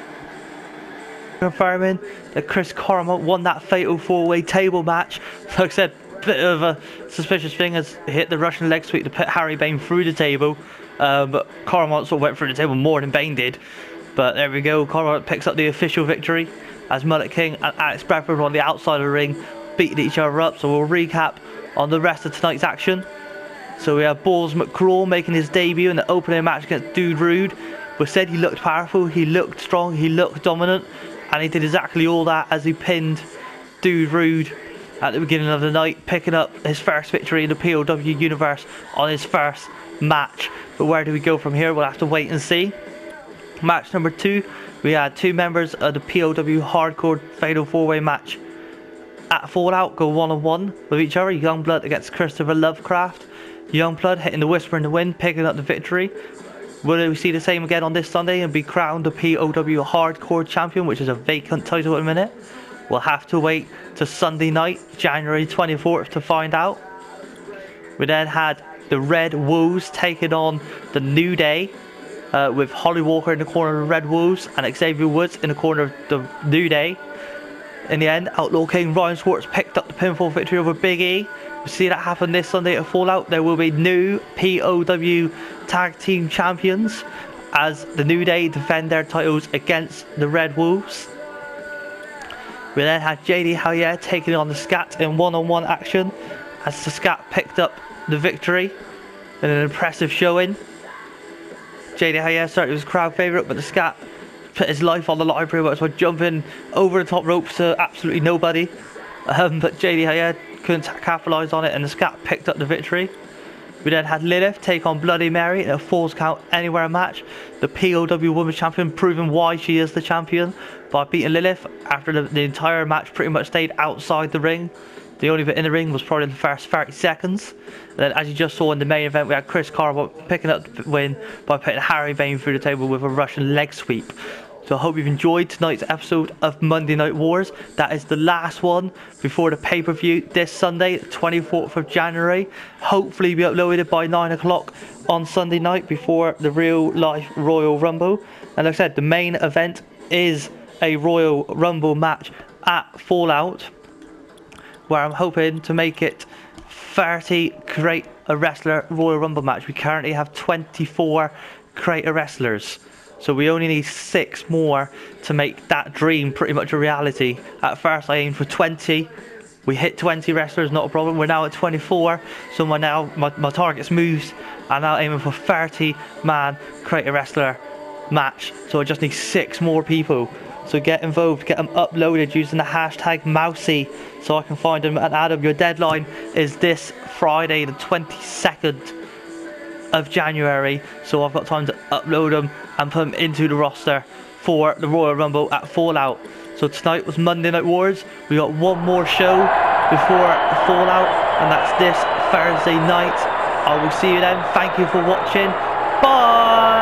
Confirming that Chris Coromont won that Fatal four way table match. Like I said, bit of a suspicious thing as he hit the Russian leg sweep to put Harry Bain through the table, um, but Coromont sort of went through the table more than Bain did. But there we go, Coromont picks up the official victory as Mullet King and Alex Bradford were on the outside of the ring, beating each other up. So we'll recap on the rest of tonight's action. So we have Balls McCraw making his debut in the opening match against Dude Rude. We said he looked powerful, he looked strong, he looked dominant, and he did exactly all that as he pinned Dude Rude at the beginning of the night, picking up his first victory in the P O W universe on his first match. But where do we go from here? We'll have to wait and see. Match number two, we had two members of the P O W Hardcore Fatal four way match at Fallout go one on one with each other. Youngblood against Christopher Lovecraft. Youngblood hitting the Whisper in the Wind, picking up the victory. Will we see the same again on this Sunday and be crowned the P O W Hardcore Champion, which is a vacant title at the minute? We'll have to wait to Sunday night, January twenty-fourth, to find out. We then had the Red Wolves taking on the New Day, uh, with Holly Walker in the corner of the Red Wolves and Xavier Woods in the corner of the New Day. In the end, Outlaw King Ryan Swartz picked up the pinfall victory over Big E. We'll see that happen this Sunday at Fallout. There will be new P O W Tag Team Champions as the New Day defend their titles against the Red Wolves. We then had J D Hayer taking on the Scat in one-on-one action as the Scat picked up the victory in an impressive showing. J D Hayer certainly was crowd favourite, but the Scat put his life on the line pretty much by jumping over the top ropes to absolutely nobody. Um, but J D Hayer couldn't capitalise on it, and the Scat picked up the victory. We then had Lilith take on Bloody Mary in a Falls Count Anywhere match. The P O W Women's Champion proving why she is the champion by beating Lilith after the, the entire match pretty much stayed outside the ring. The only bit in the ring was probably the first thirty seconds. And then, as you just saw in the main event, we had Chris Carver picking up the win by putting Harry Vane through the table with a Russian leg sweep. So I hope you've enjoyed tonight's episode of Monday Night Wars. That is the last one before the pay-per-view this Sunday, twenty-fourth of January. Hopefully be uploaded by nine o'clock on Sunday night before the real life Royal Rumble. And like I said, the main event is a Royal Rumble match at Fallout, where I'm hoping to make it thirty Create a Wrestler Royal Rumble match. We currently have twenty-four Create a Wrestlers. So we only need six more to make that dream pretty much a reality. At first I aimed for twenty. We hit twenty wrestlers, not a problem. We're now at twenty-four. So my now my, my target's moved. I'm now aiming for thirty man Create a Wrestler match. So I just need six more people. So get involved, get them uploaded using the hashtag Mousy so I can find them and add them. Your deadline is this Friday the twenty-second of January, so I've got time to upload them and put them into the roster for the Royal Rumble at Fallout. So tonight was Monday Night Wars. We got one more show before Fallout, and that's this Thursday night. I will see you then. Thank you for watching. Bye.